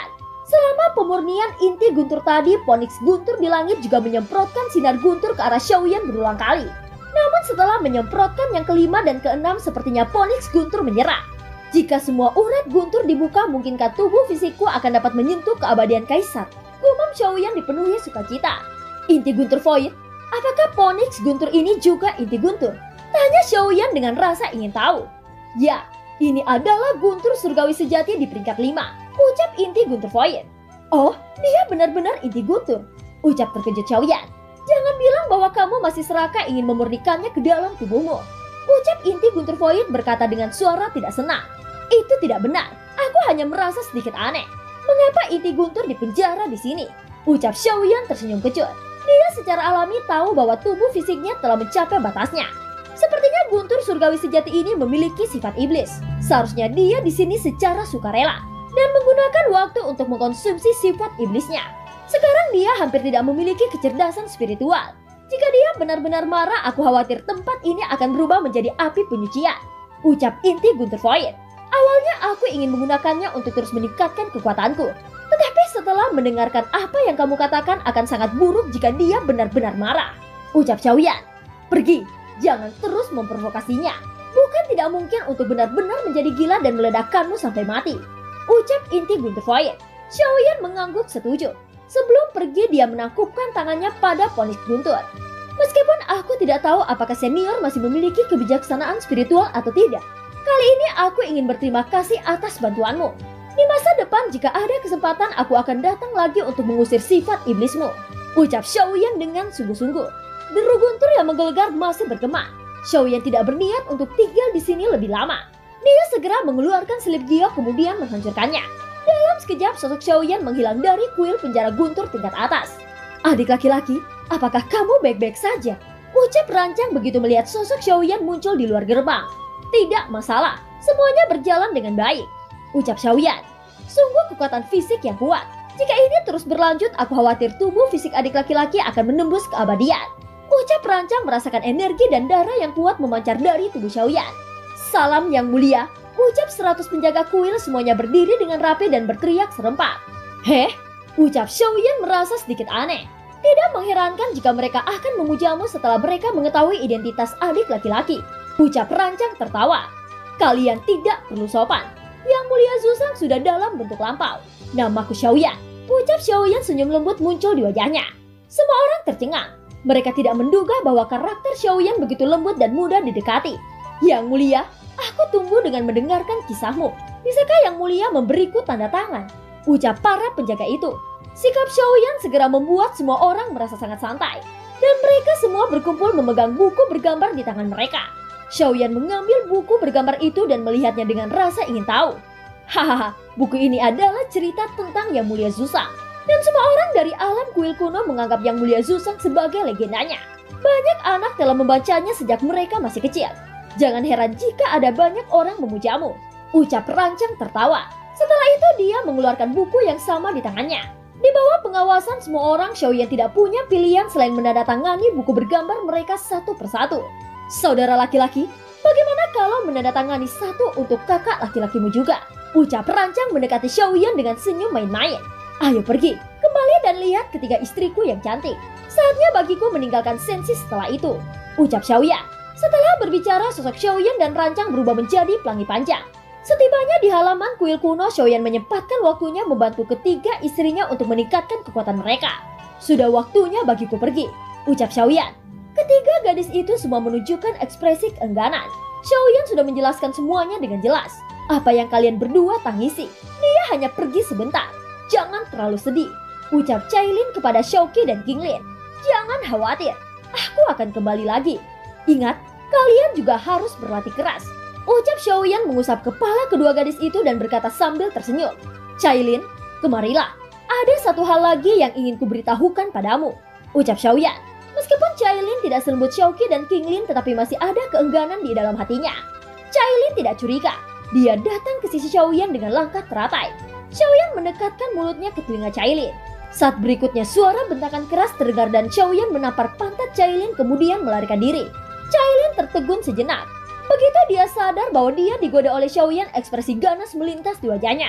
Selama pemurnian inti guntur tadi, Phoenix guntur di langit juga menyemprotkan sinar guntur ke arah Xiaoyan berulang kali. Namun setelah menyemprotkan yang kelima dan keenam, sepertinya Phoenix guntur menyerah. Jika semua urat guntur dibuka, mungkinkah tubuh fisikku akan dapat menyentuh keabadian kaisar? Gumam Xiaoyan dipenuhi sukacita. Inti guntur void? Apakah Phoenix guntur ini juga inti guntur? Tanya Xiaoyan dengan rasa ingin tahu. Ya, ini adalah guntur surgawi sejati di peringkat 5. Ucap inti guntur void. Oh, dia benar-benar inti guntur. Ucap terkejut Xiaoyan. Jangan bilang bahwa kamu masih serakah ingin memurnikannya ke dalam tubuhmu. Ucap inti guntur void berkata dengan suara tidak senang. Itu tidak benar. Aku hanya merasa sedikit aneh. Mengapa inti guntur dipenjara di sini? Ucap Xiaoyan tersenyum kecut. Dia secara alami tahu bahwa tubuh fisiknya telah mencapai batasnya. Sepertinya guntur surgawi sejati ini memiliki sifat iblis. Seharusnya dia di sini secara sukarela dan menggunakan waktu untuk mengkonsumsi sifat iblisnya. Sekarang dia hampir tidak memiliki kecerdasan spiritual. Jika dia benar-benar marah, aku khawatir tempat ini akan berubah menjadi api penyucian. Ucap inti guntur void. Awalnya aku ingin menggunakannya untuk terus meningkatkan kekuatanku. Tetapi setelah mendengarkan apa yang kamu katakan, akan sangat buruk jika dia benar-benar marah. Ucap Xiaoyan. Pergi, jangan terus memprovokasinya. Bukan tidak mungkin untuk benar-benar menjadi gila dan meledakkanmu sampai mati. Ucap inti guntur void. Xiaoyan mengangguk setuju. Sebelum pergi, dia menangkupkan tangannya pada Phoenix guntur. Meskipun aku tidak tahu apakah senior masih memiliki kebijaksanaan spiritual atau tidak, kali ini aku ingin berterima kasih atas bantuanmu. Di masa depan jika ada kesempatan, aku akan datang lagi untuk mengusir sifat iblismu. Ucap Xiaoyan dengan sungguh-sungguh. Deru guntur yang menggelegar masih bergema. Xiaoyan tidak berniat untuk tinggal di sini lebih lama. Dia segera mengeluarkan selip giok kemudian menghancurkannya. Dalam sekejap sosok Xiaoyan menghilang dari kuil penjara guntur tingkat atas. Adik laki-laki, apakah kamu baik-baik saja? Ucap Rancang begitu melihat sosok Xiaoyan muncul di luar gerbang. Tidak masalah, semuanya berjalan dengan baik. Ucap Xiaoyan. Sungguh kekuatan fisik yang kuat. Jika ini terus berlanjut, aku khawatir tubuh fisik adik laki-laki akan menembus keabadian. Ucap Rancang merasakan energi dan darah yang kuat memancar dari tubuh Xiaoyan. Salam yang mulia, ucap 100 penjaga kuil semuanya berdiri dengan rapi dan berteriak serempak. Heh, ucap Xiaoyan merasa sedikit aneh. Tidak mengherankan jika mereka akan memujamu setelah mereka mengetahui identitas adik laki-laki. Ucap Rancang tertawa. Kalian tidak perlu sopan. Yang mulia Zuzang sudah dalam bentuk lampau. Namaku Xiaoyan. Ucap Xiaoyan senyum lembut muncul di wajahnya. Semua orang tercengang. Mereka tidak menduga bahwa karakter Xiaoyan begitu lembut dan mudah didekati. Yang mulia, aku tunggu dengan mendengarkan kisahmu. Bisakah Yang Mulia memberiku tanda tangan? Ucap para penjaga itu. Sikap Xiaoyan segera membuat semua orang merasa sangat santai. Dan mereka semua berkumpul memegang buku bergambar di tangan mereka. Xiaoyan mengambil buku bergambar itu dan melihatnya dengan rasa ingin tahu. Hahaha, buku ini adalah cerita tentang Yang Mulia Zuzang. Dan semua orang dari alam kuil kuno menganggap Yang Mulia Zuzang sebagai legendanya. Banyak anak telah membacanya sejak mereka masih kecil. Jangan heran jika ada banyak orang memujamu. Ucap Rancang tertawa. Setelah itu dia mengeluarkan buku yang sama di tangannya. Di bawah pengawasan semua orang, Xiaoyan tidak punya pilihan selain menandatangani buku bergambar mereka satu persatu. Saudara laki-laki, bagaimana kalau menandatangani satu untuk kakak laki-lakimu juga? Ucap Rancang mendekati Xiaoyan dengan senyum main-main. Ayo pergi, kembali dan lihat ketiga istriku yang cantik. Saatnya bagiku meninggalkan Sensi setelah itu. Ucap Xiaoyan. Setelah berbicara, sosok Xiaoyan dan Rancang berubah menjadi pelangi panjang. Setibanya di halaman kuil kuno, Xiaoyan menyempatkan waktunya membantu ketiga istrinya untuk meningkatkan kekuatan mereka. Sudah waktunya bagiku pergi, ucap Xiaoyan. Ketiga gadis itu semua menunjukkan ekspresi keengganan. Xiaoyan sudah menjelaskan semuanya dengan jelas. Apa yang kalian berdua tangisi? Dia hanya pergi sebentar. Jangan terlalu sedih, ucap Cailin kepada Xiaoqi dan Qinglin. Jangan khawatir, aku akan kembali lagi. Ingat, kalian juga harus berlatih keras. Ucap Xiaoyan mengusap kepala kedua gadis itu dan berkata sambil tersenyum. Cailin, kemarilah. Ada satu hal lagi yang ingin kuberitahukan padamu. Ucap Xiaoyan. Meskipun Cailin tidak selembut Xiaoqi dan Qinglin, tetapi masih ada keengganan di dalam hatinya. Cailin tidak curiga. Dia datang ke sisi Xiaoyan dengan langkah teratai. Xiaoyan mendekatkan mulutnya ke telinga Cailin. Saat berikutnya suara bentakan keras terdengar dan Xiaoyan menampar pantat Cailin kemudian melarikan diri. Cailin tertegun sejenak. Begitu dia sadar bahwa dia digoda oleh Xiaoyan, ekspresi ganas melintas di wajahnya.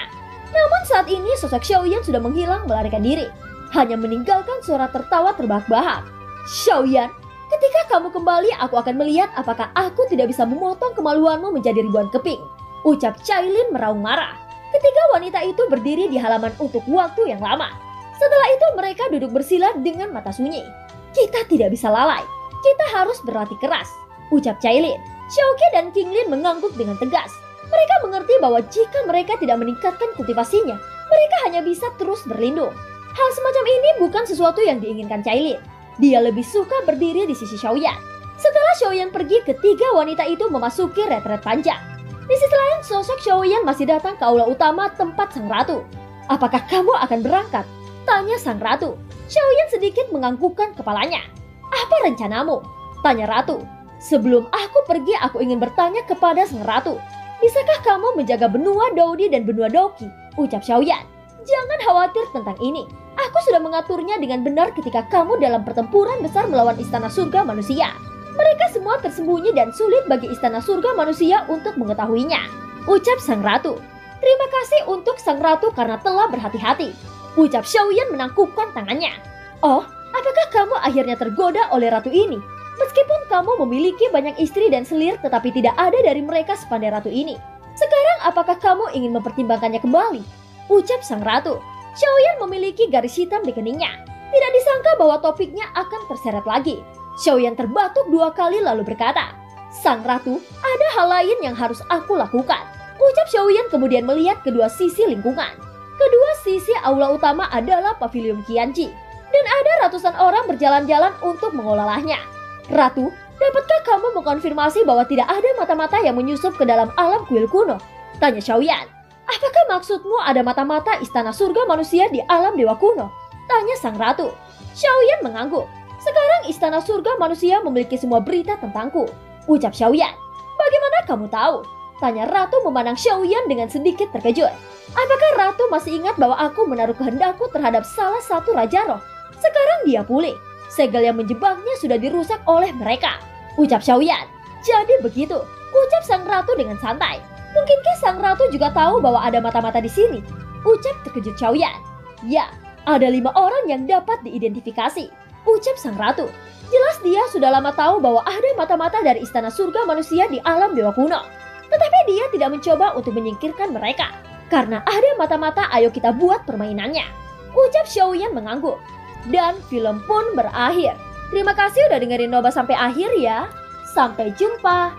Namun saat ini sosok Xiaoyan sudah menghilang melarikan diri, hanya meninggalkan suara tertawa terbahak-bahak. Xiaoyan, ketika kamu kembali aku akan melihat apakah aku tidak bisa memotong kemaluanmu menjadi ribuan keping, ucap Cailin meraung marah. Ketiga wanita itu berdiri di halaman untuk waktu yang lama. Setelah itu mereka duduk bersila dengan mata sunyi. Kita tidak bisa lalai, kita harus berlatih keras, ucap Cailin. Xiaoke dan Qinglin mengangguk dengan tegas. Mereka mengerti bahwa jika mereka tidak meningkatkan kultivasinya, mereka hanya bisa terus berlindung. Hal semacam ini bukan sesuatu yang diinginkan Cailin. Dia lebih suka berdiri di sisi Xiaoyan. Setelah Xiaoyan pergi, ketiga wanita itu memasuki retret panjang. Di sisi lain, sosok Xiaoyan masih datang ke aula utama tempat sang ratu. Apakah kamu akan berangkat? Tanya sang ratu. Xiaoyan sedikit menganggukkan kepalanya. Apa rencanamu? Tanya ratu. Sebelum aku pergi, aku ingin bertanya kepada sang ratu. Bisakah kamu menjaga benua Dodi dan benua Doki? Ucap Xiaoyan. Jangan khawatir tentang ini. Aku sudah mengaturnya dengan benar ketika kamu dalam pertempuran besar melawan istana surga manusia. Mereka semua tersembunyi dan sulit bagi istana surga manusia untuk mengetahuinya. Ucap sang ratu. Terima kasih untuk sang ratu karena telah berhati-hati. Ucap Xiaoyan menangkupkan tangannya. Oh, apakah kamu akhirnya tergoda oleh ratu ini? Meskipun kamu memiliki banyak istri dan selir, tetapi tidak ada dari mereka sepandai ratu ini. Sekarang apakah kamu ingin mempertimbangkannya kembali? Ucap sang ratu. Xiaoyan memiliki garis hitam di keningnya. Tidak disangka bahwa topiknya akan terseret lagi. Xiaoyan terbatuk 2 kali lalu berkata, Sang ratu, ada hal lain yang harus aku lakukan. Ucap Xiaoyan kemudian melihat kedua sisi lingkungan. Kedua sisi aula utama adalah pavilion Qianji, dan ada ratusan orang berjalan-jalan untuk mengolahnya. Ratu, dapatkah kamu mengkonfirmasi bahwa tidak ada mata-mata yang menyusup ke dalam alam kuil kuno? Tanya Xiaoyan. Apakah maksudmu ada mata-mata istana surga manusia di alam dewa kuno? Tanya sang ratu. Xiaoyan mengangguk. Sekarang istana surga manusia memiliki semua berita tentangku. Ucap Xiaoyan. Bagaimana kamu tahu? Tanya ratu memandang Xiaoyan dengan sedikit terkejut. Apakah ratu masih ingat bahwa aku menaruh kehendakku terhadap salah satu raja roh? Sekarang dia pulih. Segel yang menjebaknya sudah dirusak oleh mereka. Ucap Xiaoyan. Jadi begitu, ucap sang ratu dengan santai. Mungkinkah sang ratu juga tahu bahwa ada mata-mata di sini? Ucap terkejut Xiaoyan. Ya, ada 5 orang yang dapat diidentifikasi. Ucap sang ratu. Jelas dia sudah lama tahu bahwa ada mata-mata dari istana surga manusia di alam dewa kuno. Tetapi dia tidak mencoba untuk menyingkirkan mereka. Karena ada mata-mata, ayo kita buat permainannya. Ucap Xiaoyan mengangguk. Dan film pun berakhir. Terima kasih udah dengerin Nobas sampai akhir ya. Sampai jumpa.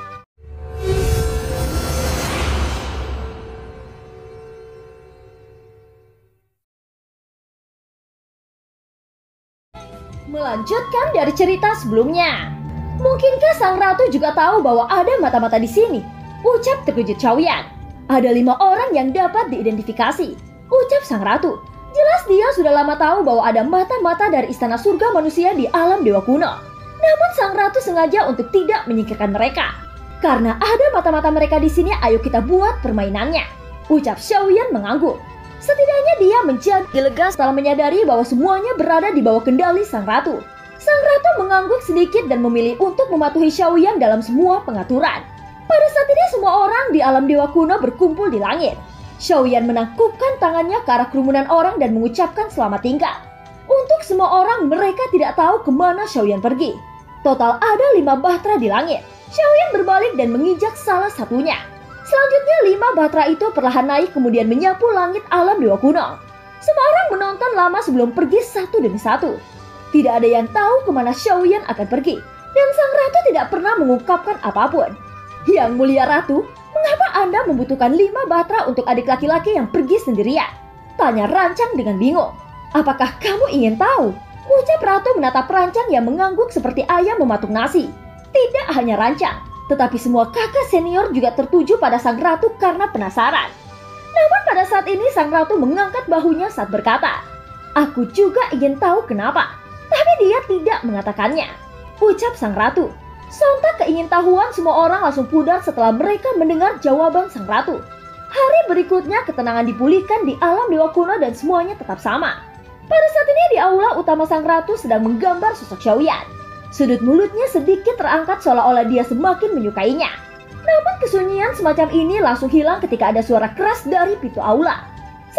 Melanjutkan dari cerita sebelumnya. Mungkinkah sang ratu juga tahu bahwa ada mata-mata di sini? Ucap terkejut Xiaoyan. Ada 5 orang yang dapat diidentifikasi. Ucap sang ratu. Jelas dia sudah lama tahu bahwa ada mata-mata dari istana surga manusia di alam dewa kuno. Namun sang ratu sengaja untuk tidak menyingkirkan mereka. Karena ada mata-mata mereka di sini, ayo kita buat permainannya. Ucap Xiaoyan mengangguk. Setidaknya dia menjadi lega setelah menyadari bahwa semuanya berada di bawah kendali sang ratu. Sang ratu mengangguk sedikit dan memilih untuk mematuhi Xiaoyan dalam semua pengaturan. Pada saat ini semua orang di alam dewa kuno berkumpul di langit. Xiaoyan menangkupkan tangannya ke arah kerumunan orang dan mengucapkan selamat tinggal. Untuk semua orang, mereka tidak tahu kemana Xiaoyan pergi. Total ada 5 bahtera di langit. Xiaoyan berbalik dan menginjak salah satunya. Selanjutnya 5 bahtera itu perlahan naik kemudian menyapu langit alam dewa kuno. Semua orang menonton lama sebelum pergi satu demi satu. Tidak ada yang tahu kemana Xiaoyan akan pergi. Dan sang ratu tidak pernah mengungkapkan apapun. Yang mulia ratu, mengapa Anda membutuhkan 5 bahtera untuk adik laki-laki yang pergi sendirian? Tanya Rancang dengan bingung. Apakah kamu ingin tahu? Ucap ratu menatap Rancang yang mengangguk seperti ayam mematuk nasi. Tidak hanya Rancang, tetapi semua kakak senior juga tertuju pada sang ratu karena penasaran. Namun pada saat ini sang ratu mengangkat bahunya saat berkata, Aku juga ingin tahu kenapa. Tapi dia tidak mengatakannya. Ucap sang ratu. Sontak keingintahuan semua orang langsung pudar setelah mereka mendengar jawaban sang ratu. Hari berikutnya ketenangan dipulihkan di alam dewa kuno dan semuanya tetap sama. Pada saat ini di aula utama sang ratu sedang menggambar sosok Xiaoyan. Sudut mulutnya sedikit terangkat seolah-olah dia semakin menyukainya. Namun kesunyian semacam ini langsung hilang ketika ada suara keras dari pintu aula.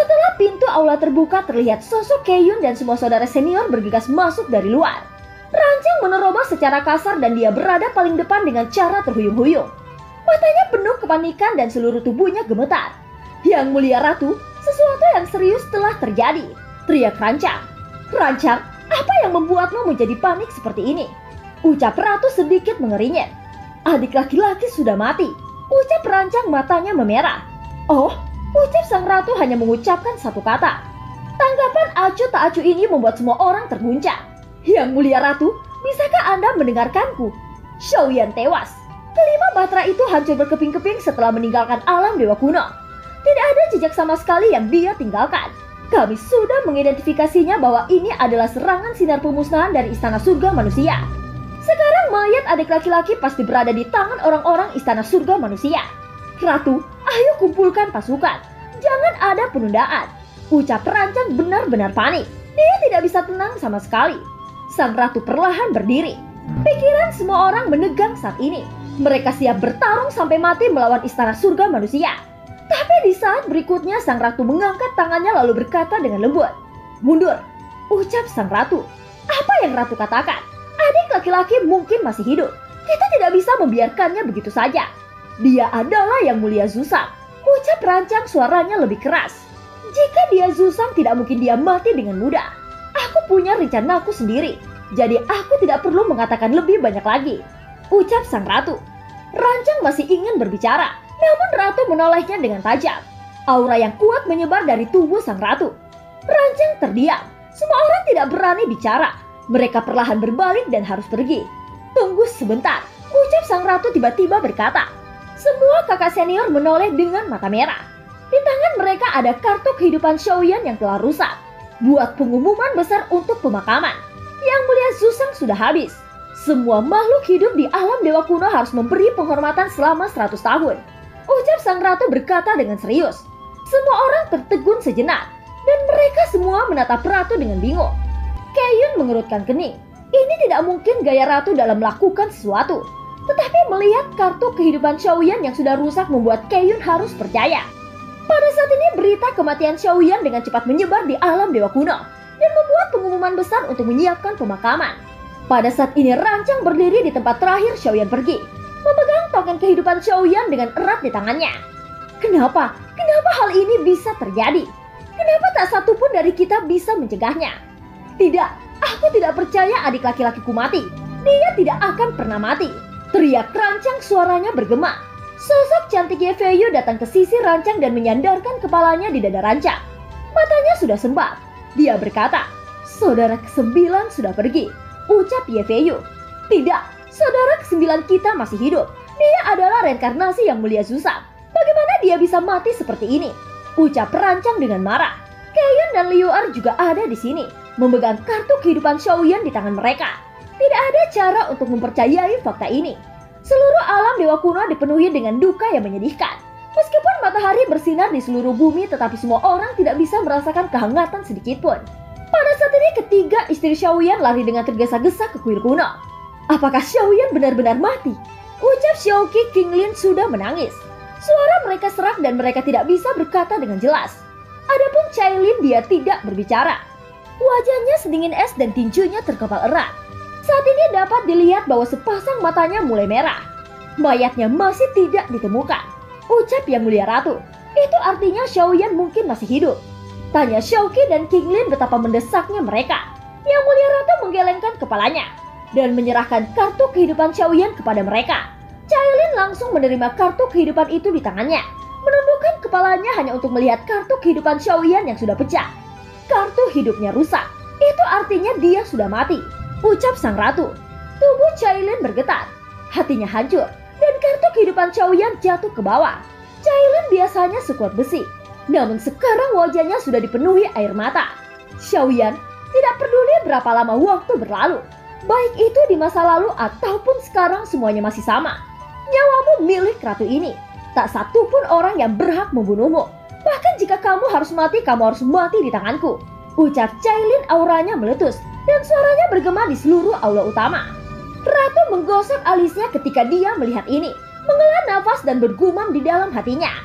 Setelah pintu aula terbuka, terlihat sosok Keyun dan semua saudara senior bergegas masuk dari luar. Rancang menerobos secara kasar dan dia berada paling depan dengan cara terhuyung-huyung. Matanya penuh kepanikan dan seluruh tubuhnya gemetar. Yang mulia ratu, sesuatu yang serius telah terjadi, teriak Rancang. Rancang, apa yang membuatmu menjadi panik seperti ini? Ucap ratu sedikit mengerinyit. Adik laki-laki sudah mati, ucap Rancang matanya memerah. Oh, ucap sang ratu hanya mengucapkan satu kata. Tanggapan acuh tak acuh ini membuat semua orang terguncang. Yang mulia ratu, bisakah Anda mendengarkanku? Xiaoyan tewas. Kelima batra itu hancur berkeping-keping setelah meninggalkan alam dewa kuno. Tidak ada jejak sama sekali yang dia tinggalkan. Kami sudah mengidentifikasinya bahwa ini adalah serangan sinar pemusnahan dari istana surga manusia. Sekarang mayat adik laki-laki pasti berada di tangan orang-orang istana surga manusia. Ratu, ayo kumpulkan pasukan. Jangan ada penundaan. Ucap Rancang benar-benar panik. Dia tidak bisa tenang sama sekali. Sang ratu perlahan berdiri. Pikiran semua orang menegang saat ini. Mereka siap bertarung sampai mati melawan istana surga manusia. Tapi di saat berikutnya sang ratu mengangkat tangannya lalu berkata dengan lembut, "Mundur," ucap sang ratu. Apa yang ratu katakan? Adik laki-laki mungkin masih hidup. Kita tidak bisa membiarkannya begitu saja. Dia adalah yang mulia Zusang. Ucap Rancang suaranya lebih keras. Jika dia Zusang tidak mungkin dia mati dengan mudah. Aku punya rencanaku sendiri. Jadi aku tidak perlu mengatakan lebih banyak lagi. Ucap sang ratu. Rancang masih ingin berbicara. Namun ratu menolehnya dengan tajam. Aura yang kuat menyebar dari tubuh sang ratu. Rancang terdiam. Semua orang tidak berani bicara. Mereka perlahan berbalik dan harus pergi. Tunggu sebentar. Ucap sang ratu tiba-tiba berkata. Semua kakak senior menoleh dengan mata merah. Di tangan mereka ada kartu kehidupan Xiaoyan yang telah rusak. Buat pengumuman besar untuk pemakaman. Yang mulia Zusang sudah habis. Semua makhluk hidup di alam dewa kuno harus memberi penghormatan selama 100 tahun. Ucap sang ratu berkata dengan serius. Semua orang tertegun sejenak. Dan mereka semua menatap ratu dengan bingung. Keyun mengerutkan kening. Ini tidak mungkin gaya ratu dalam melakukan sesuatu. Tetapi melihat kartu kehidupan Xiaoyan yang sudah rusak membuat Keyun harus percaya. Pada saat ini berita kematian Xiaoyan dengan cepat menyebar di alam dewa kuno dan membuat pengumuman besar untuk menyiapkan pemakaman. Pada saat ini Rancang berdiri di tempat terakhir Xiaoyan pergi, memegang token kehidupan Xiaoyan dengan erat di tangannya. Kenapa? Kenapa hal ini bisa terjadi? Kenapa tak satu pun dari kita bisa mencegahnya? Tidak, aku tidak percaya adik laki-lakiku mati. Dia tidak akan pernah mati. Teriak Rancang suaranya bergema. Sosok cantik Ye Feiyu datang ke sisi Rancang dan menyandarkan kepalanya di dada Rancang. Matanya sudah sembab. Dia berkata, "Saudara ke-9 sudah pergi," ucap Ye Feiyu. "Tidak, saudara ke-9 kita masih hidup. Dia adalah reinkarnasi yang mulia Zusang. Bagaimana dia bisa mati seperti ini?" ucap Rancang dengan marah. Keyun dan Liu Er juga ada di sini, memegang kartu kehidupan Xiaoyan di tangan mereka. Tidak ada cara untuk mempercayai fakta ini. Seluruh alam dewa kuno dipenuhi dengan duka yang menyedihkan. Meskipun matahari bersinar di seluruh bumi, tetapi semua orang tidak bisa merasakan kehangatan sedikit pun. Pada saat ini ketiga istri Xiaoyan lari dengan tergesa-gesa ke kuil kuno. Apakah Xiaoyan benar-benar mati? Ucap Xiaoqi Qinglin sudah menangis. Suara mereka serak dan mereka tidak bisa berkata dengan jelas. Adapun Cailin dia tidak berbicara. Wajahnya sedingin es dan tinjunya terkepal erat. Saat ini dapat dilihat bahwa sepasang matanya mulai merah. Mayatnya masih tidak ditemukan. Ucap yang mulia ratu. Itu artinya Xiaoyan mungkin masih hidup. Tanya Xiaoqi dan Qinglin betapa mendesaknya mereka. Yang mulia ratu menggelengkan kepalanya dan menyerahkan kartu kehidupan Xiaoyan kepada mereka. Cailin langsung menerima kartu kehidupan itu di tangannya. Menundukkan kepalanya hanya untuk melihat kartu kehidupan Xiaoyan yang sudah pecah. Kartu hidupnya rusak. Itu artinya dia sudah mati. Ucap sang ratu. Tubuh Cailin bergetar. Hatinya hancur. Dan kartu kehidupan Xiaoyan jatuh ke bawah. Cailin biasanya sekuat besi. Namun sekarang wajahnya sudah dipenuhi air mata. Xiaoyan tidak peduli berapa lama waktu berlalu. Baik itu di masa lalu ataupun sekarang semuanya masih sama. Nyawamu milik ratu ini. Tak satu pun orang yang berhak membunuhmu. Bahkan jika kamu harus mati, kamu harus mati di tanganku. Ucap Cailin auranya meletus. Dan suaranya bergema di seluruh aula utama. Ratu menggosok alisnya ketika dia melihat ini. Menghela nafas dan bergumam di dalam hatinya.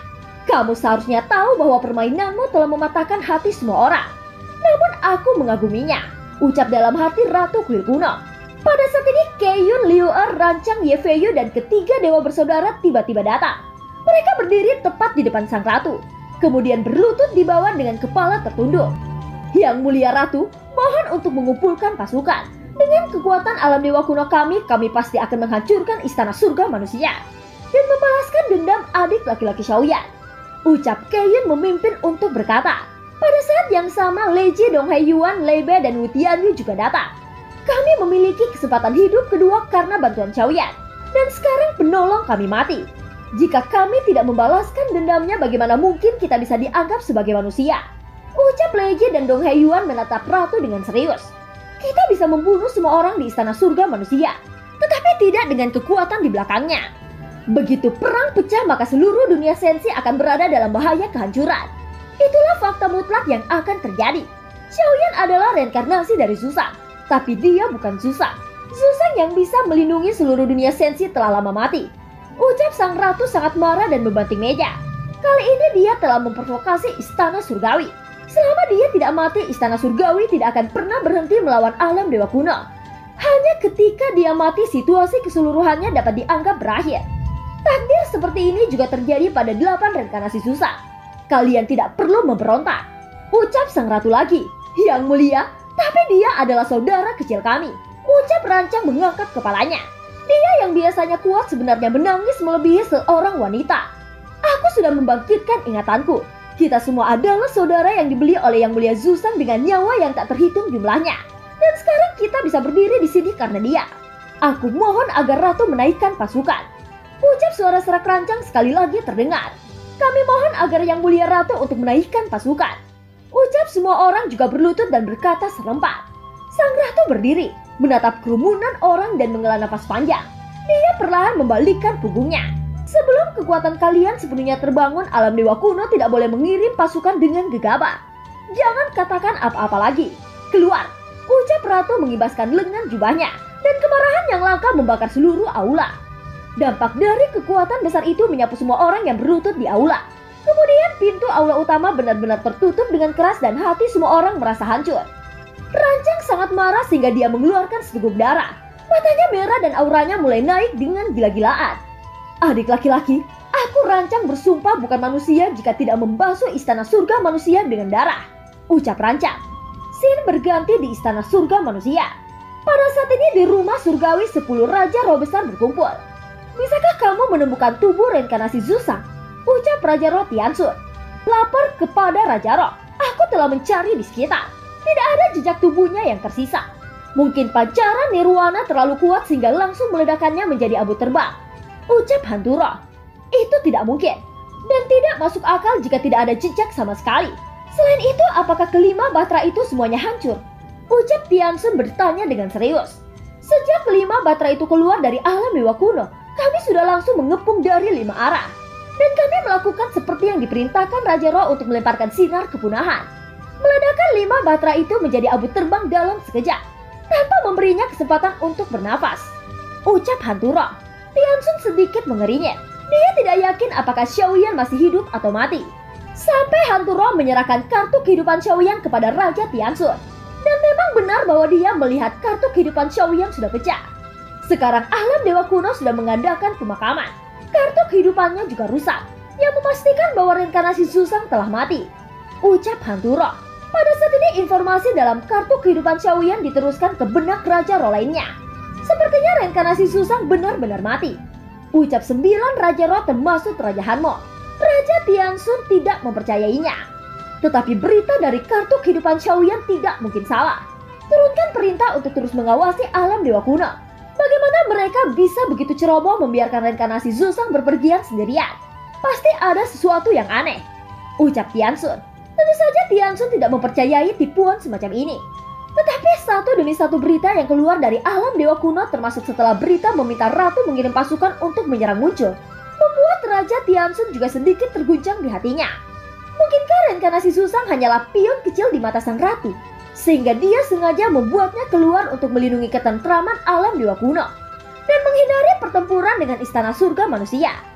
Kamu seharusnya tahu bahwa permainanmu telah mematahkan hati semua orang. Namun aku mengaguminya, ucap dalam hati Ratu Kuil Kuno. Pada saat ini Keiyun, Liu'er, Rancang, Yefeyu dan ketiga dewa bersaudara tiba-tiba datang. Mereka berdiri tepat di depan sang ratu, kemudian berlutut di bawah dengan kepala tertunduk. Yang mulia ratu, mohon untuk mengumpulkan pasukan. Dengan kekuatan alam dewa kuno kami pasti akan menghancurkan istana surga manusia dan membalaskan dendam adik laki-laki Xiaoyan, ucap Keiyun memimpin untuk berkata. Pada saat yang sama, Leji, Donghae-yuan, Lei Be, dan Wu Tianyu juga datang. Kami memiliki kesempatan hidup kedua karena bantuan Xiaoyan, dan sekarang penolong kami mati. Jika kami tidak membalaskan dendamnya, bagaimana mungkin kita bisa dianggap sebagai manusia? Ucap Leji dan Donghae-yuan menatap ratu dengan serius. Kita bisa membunuh semua orang di istana surga manusia, tetapi tidak dengan kekuatan di belakangnya. Begitu perang pecah, maka seluruh dunia sensi akan berada dalam bahaya kehancuran. Itulah fakta mutlak yang akan terjadi. Xiaoyan adalah reinkarnasi dari Zuzang, tapi dia bukan Zuzang. Zuzang yang bisa melindungi seluruh dunia sensi telah lama mati. Ucap sang ratu sangat marah dan membanting meja. Kali ini dia telah memprovokasi istana surgawi. Selama dia tidak mati, istana surgawi tidak akan pernah berhenti melawan alam dewa kuno. Hanya ketika dia mati, situasi keseluruhannya dapat dianggap berakhir. Takdir seperti ini juga terjadi pada 8 reinkarnasi Zuzang. Kalian tidak perlu memberontak, ucap sang ratu lagi. Yang mulia, tapi dia adalah saudara kecil kami, ucap Rancang mengangkat kepalanya. Dia yang biasanya kuat sebenarnya menangis melebihi seorang wanita. Aku sudah membangkitkan ingatanku. Kita semua adalah saudara yang dibeli oleh Yang Mulia Zuzang dengan nyawa yang tak terhitung jumlahnya. Dan sekarang kita bisa berdiri di sini karena dia. Aku mohon agar ratu menaikkan pasukan, ucap suara serak Rancang sekali lagi terdengar. Kami mohon agar Yang Mulia Ratu untuk menaikkan pasukan, ucap semua orang juga berlutut dan berkata serempak. Sang ratu berdiri, menatap kerumunan orang dan menghela nafas panjang. Dia perlahan membalikkan punggungnya. Sebelum kekuatan kalian sepenuhnya terbangun, alam dewa kuno tidak boleh mengirim pasukan dengan gegabah. Jangan katakan apa-apa lagi. Keluar, ucap ratu mengibaskan lengan jubahnya, dan kemarahan yang langka membakar seluruh aula. Dampak dari kekuatan besar itu menyapu semua orang yang berlutut di aula. Kemudian pintu aula utama benar-benar tertutup dengan keras dan hati semua orang merasa hancur. Rancang sangat marah sehingga dia mengeluarkan seteguk darah. Matanya merah dan auranya mulai naik dengan gila-gilaan. Adik laki-laki, aku Rancang bersumpah bukan manusia jika tidak membasuh istana surga manusia dengan darah, ucap Rancang. Scene berganti di istana surga manusia. Pada saat ini di rumah surgawi 10 raja roh besar berkumpul. Bisakah kamu menemukan tubuh reinkarnasi Zuzang? Ucap Raja Roh Tiansun. Lapor kepada Raja Roh, aku telah mencari di sekitar. Tidak ada jejak tubuhnya yang tersisa. Mungkin pancaran nirwana terlalu kuat sehingga langsung meledakannya menjadi abu terbang, ucap hantu roh. Itu tidak mungkin dan tidak masuk akal jika tidak ada jejak sama sekali. Selain itu, apakah kelima batra itu semuanya hancur? Ucap Tiansun bertanya dengan serius. Sejak kelima batra itu keluar dari alam dewa kuno, kami sudah langsung mengepung dari 5 arah. Dan kami melakukan seperti yang diperintahkan Raja Roh untuk melemparkan sinar kepunahan. Meledakkan 5 batra itu menjadi abu terbang dalam sekejap, tanpa memberinya kesempatan untuk bernafas, ucap hantu roh. Tiansun sedikit mengerinyit. Dia tidak yakin apakah Xiaoyan masih hidup atau mati. Sampai hantu roh menyerahkan kartu kehidupan Xiaoyan kepada Raja Tiansun. Dan memang benar bahwa dia melihat kartu kehidupan Xiaoyan sudah pecah. Sekarang alam dewa kuno sudah mengadakan pemakaman. Kartu kehidupannya juga rusak, yang memastikan bahwa reinkarnasi Zuzang telah mati, ucap hantu roh. Pada saat ini informasi dalam kartu kehidupan Xiaoyan diteruskan ke benak Raja Roh lainnya. Sepertinya reinkarnasi Zuzang benar-benar mati, ucap 9 Raja Roh termasuk Raja Hanmo. Raja Tiansun tidak mempercayainya. Tetapi berita dari kartu kehidupan Xiaoyan tidak mungkin salah. Turunkan perintah untuk terus mengawasi alam dewa kuno. Bagaimana mereka bisa begitu ceroboh membiarkan reinkarnasi Zuzang berpergian sendirian? Pasti ada sesuatu yang aneh, ucap Tiansun. Tentu saja Tiansun tidak mempercayai tipuan semacam ini. Tetapi satu demi satu berita yang keluar dari alam dewa kuno, termasuk setelah berita meminta ratu mengirim pasukan untuk menyerang muncul, membuat Raja Tiansun juga sedikit terguncang di hatinya. Mungkinkah reinkarnasi Zuzang hanyalah pion kecil di mata sang ratu, sehingga dia sengaja membuatnya keluar untuk melindungi ketentraman alam dewa kuno dan menghindari pertempuran dengan istana surga manusia,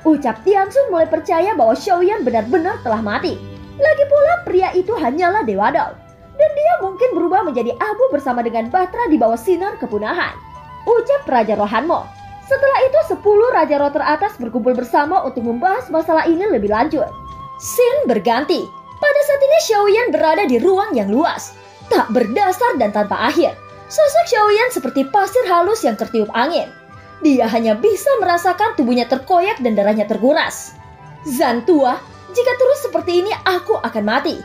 Ucap Tianxun mulai percaya bahwa Xiaoyan benar-benar telah mati. Lagi pula pria itu hanyalah Dewa Dao, dan dia mungkin berubah menjadi abu bersama dengan Batra di bawah sinar kepunahan. Ucap Raja Roh Hanmo. Setelah itu 10 Raja Roh teratas berkumpul bersama untuk membahas masalah ini lebih lanjut. Scene berganti. Pada saat ini Xiaoyan berada di ruang yang luas, tak berdasar dan tanpa akhir. Sosok Xiaoyan seperti pasir halus yang tertiup angin. Dia hanya bisa merasakan tubuhnya terkoyak dan darahnya terkuras. Zan tua, jika terus seperti ini aku akan mati.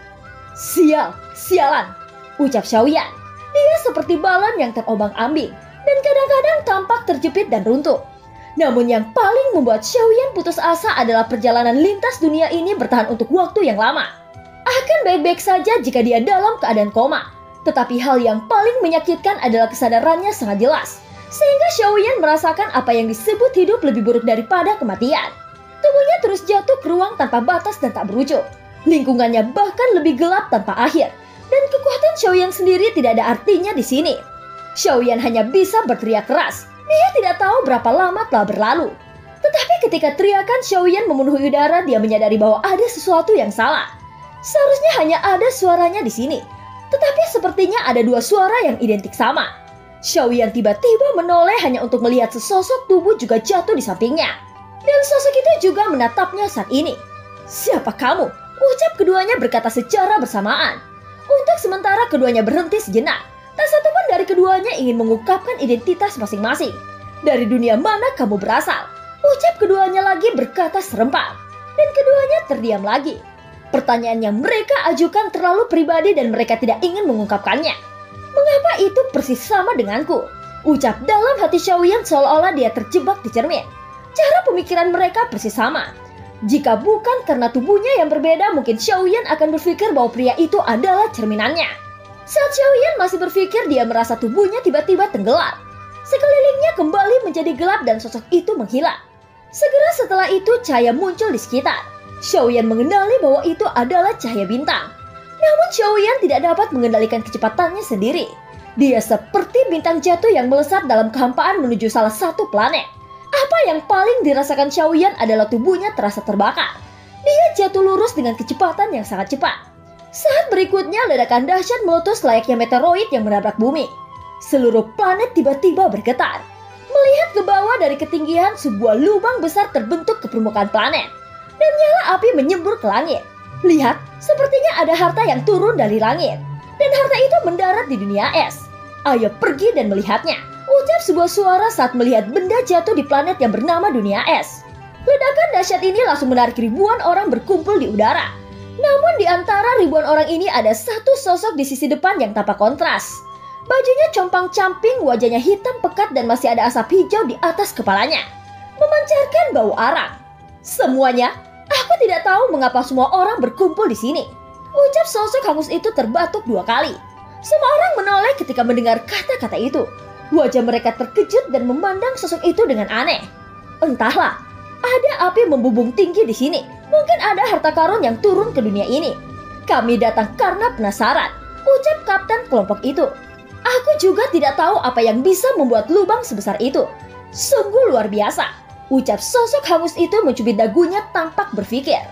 Sialan, ucap Xiaoyan. Dia seperti balon yang terombang-ambing dan kadang-kadang tampak terjepit dan runtuh. Namun yang paling membuat Xiaoyan putus asa adalah perjalanan lintas dunia ini bertahan untuk waktu yang lama. Akan baik-baik saja jika dia dalam keadaan koma. Tetapi hal yang paling menyakitkan adalah kesadarannya sangat jelas. Sehingga Xiaoyan merasakan apa yang disebut hidup lebih buruk daripada kematian. Tubuhnya terus jatuh ke ruang tanpa batas dan tak berujung. Lingkungannya bahkan lebih gelap tanpa akhir. Dan kekuatan Xiaoyan sendiri tidak ada artinya di sini. Xiaoyan hanya bisa berteriak keras. Dia tidak tahu berapa lama telah berlalu. Tetapi ketika teriakan Xiaoyan memenuhi udara, dia menyadari bahwa ada sesuatu yang salah. Seharusnya hanya ada suaranya di sini. Tetapi sepertinya ada 2 suara yang identik sama. Xiaoyan tiba-tiba menoleh hanya untuk melihat sesosok tubuh juga jatuh di sampingnya. Dan sosok itu juga menatapnya saat ini. "Siapa kamu?" ucap keduanya berkata secara bersamaan. Untuk sementara keduanya berhenti sejenak. Tak satu pun dari keduanya ingin mengungkapkan identitas masing-masing. "Dari dunia mana kamu berasal?" ucap keduanya lagi berkata serempak. Dan keduanya terdiam lagi. Pertanyaan yang mereka ajukan terlalu pribadi dan mereka tidak ingin mengungkapkannya. "Mengapa itu persis sama denganku?" ucap dalam hati Xiaoyan seolah-olah dia terjebak di cermin. Cara pemikiran mereka persis sama. Jika bukan karena tubuhnya yang berbeda, mungkin Xiaoyan akan berpikir bahwa pria itu adalah cerminannya. Saat Xiaoyan masih berpikir, dia merasa tubuhnya tiba-tiba tenggelam. Sekelilingnya kembali menjadi gelap dan sosok itu menghilang. Segera setelah itu cahaya muncul di sekitar. Xiaoyan mengenali bahwa itu adalah cahaya bintang. Namun Xiaoyan tidak dapat mengendalikan kecepatannya sendiri. Dia seperti bintang jatuh yang melesat dalam kehampaan menuju salah satu planet. Apa yang paling dirasakan Xiaoyan adalah tubuhnya terasa terbakar. Dia jatuh lurus dengan kecepatan yang sangat cepat. Saat berikutnya ledakan dahsyat meletus layaknya meteoroid yang menabrak bumi. Seluruh planet tiba-tiba bergetar. Melihat ke bawah dari ketinggian, sebuah lubang besar terbentuk ke permukaan planet. Dan nyala api menyembur ke langit. Lihat, sepertinya ada harta yang turun dari langit. Dan harta itu mendarat di dunia es. "Ayo pergi dan melihatnya," ucap sebuah suara saat melihat benda jatuh di planet yang bernama dunia es. Ledakan dahsyat ini langsung menarik ribuan orang berkumpul di udara. Namun di antara ribuan orang ini ada satu sosok di sisi depan yang tampak kontras. Bajunya compang-camping, wajahnya hitam pekat dan masih ada asap hijau di atas kepalanya. Memancarkan bau arang. "Semuanya, aku tidak tahu mengapa semua orang berkumpul di sini," ucap sosok hangus itu terbatuk 2 kali. Semua orang menoleh ketika mendengar kata-kata itu. Wajah mereka terkejut dan memandang sosok itu dengan aneh. Entahlah, ada api membubung tinggi di sini. Mungkin ada harta karun yang turun ke dunia ini. "Kami datang karena penasaran," ucap kapten kelompok itu. "Aku juga tidak tahu apa yang bisa membuat lubang sebesar itu. Sungguh luar biasa," ucap sosok hangus itu mencubit dagunya tampak berpikir.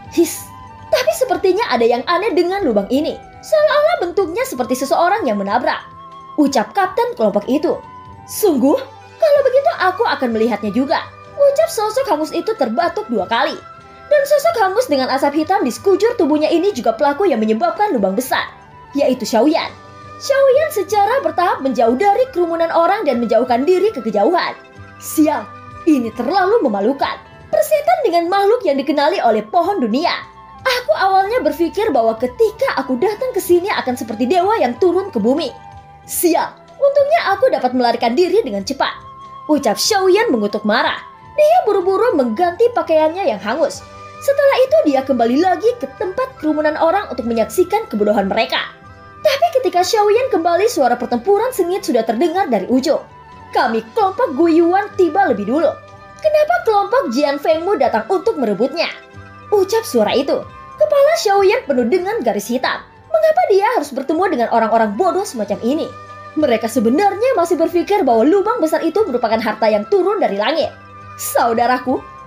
Tapi sepertinya ada yang aneh dengan lubang ini. Seolah-olah bentuknya seperti seseorang yang menabrak," ucap kapten kelompok itu. "Sungguh? Kalau begitu aku akan melihatnya juga," ucap sosok hangus itu terbatuk 2 kali. Dan sosok hangus dengan asap hitam di sekujur tubuhnya ini juga pelaku yang menyebabkan lubang besar, yaitu Xiaoyan. Xiaoyan secara bertahap menjauh dari kerumunan orang dan menjauhkan diri ke kejauhan. Sial, ini terlalu memalukan. Persetan dengan makhluk yang dikenali oleh pohon dunia. Aku awalnya berpikir bahwa ketika aku datang ke sini akan seperti dewa yang turun ke bumi. Sial, untungnya aku dapat melarikan diri dengan cepat, ucap Xiaoyan mengutuk marah. Dia buru-buru mengganti pakaiannya yang hangus. Setelah itu dia kembali lagi ke tempat kerumunan orang untuk menyaksikan kebodohan mereka. Tapi ketika Xiaoyan kembali, suara pertempuran sengit sudah terdengar dari ujung. "Kami kelompok Guiyuan tiba lebih dulu. Kenapa kelompok Jian Fengmu datang untuk merebutnya?" ucap suara itu. Kepala Xiaoyan penuh dengan garis hitam. Mengapa dia harus bertemu dengan orang-orang bodoh semacam ini? Mereka sebenarnya masih berpikir bahwa lubang besar itu merupakan harta yang turun dari langit. "Saudaraku, apa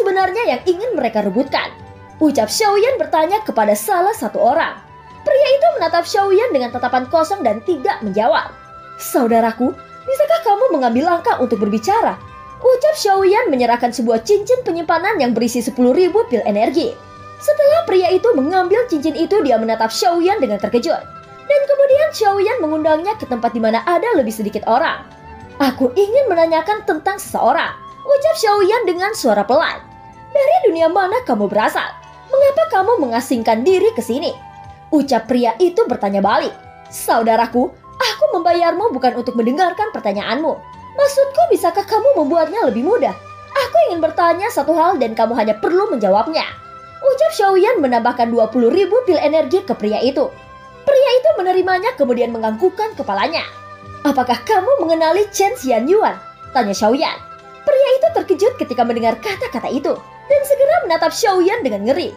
sebenarnya yang ingin mereka rebutkan? Ucap Xiaoyan bertanya kepada salah satu orang. Pria itu menatap Xiaoyan dengan tatapan kosong dan tidak menjawab. Saudaraku, bisakah kamu mengambil langkah untuk berbicara? Ucap Xiaoyan menyerahkan sebuah cincin penyimpanan yang berisi 10.000 pil energi. Setelah pria itu mengambil cincin itu, dia menatap Xiaoyan dengan terkejut. Dan kemudian Xiaoyan mengundangnya ke tempat di mana ada lebih sedikit orang. Aku ingin menanyakan tentang seseorang, ucap Xiaoyan dengan suara pelan. Dari dunia mana kamu berasal? Mengapa kamu mengasingkan diri ke sini? Ucap pria itu bertanya balik. Saudaraku, aku membayarmu bukan untuk mendengarkan pertanyaanmu. Maksudku, bisakah kamu membuatnya lebih mudah? Aku ingin bertanya satu hal dan kamu hanya perlu menjawabnya. Ucap Xiaoyan menambahkan 20.000 pil energi ke pria itu. Pria itu menerimanya kemudian menganggukkan kepalanya. Apakah kamu mengenali Chen Xianyuan? Tanya Xiaoyan. Pria itu terkejut ketika mendengar kata-kata itu dan segera menatap Xiaoyan dengan ngeri.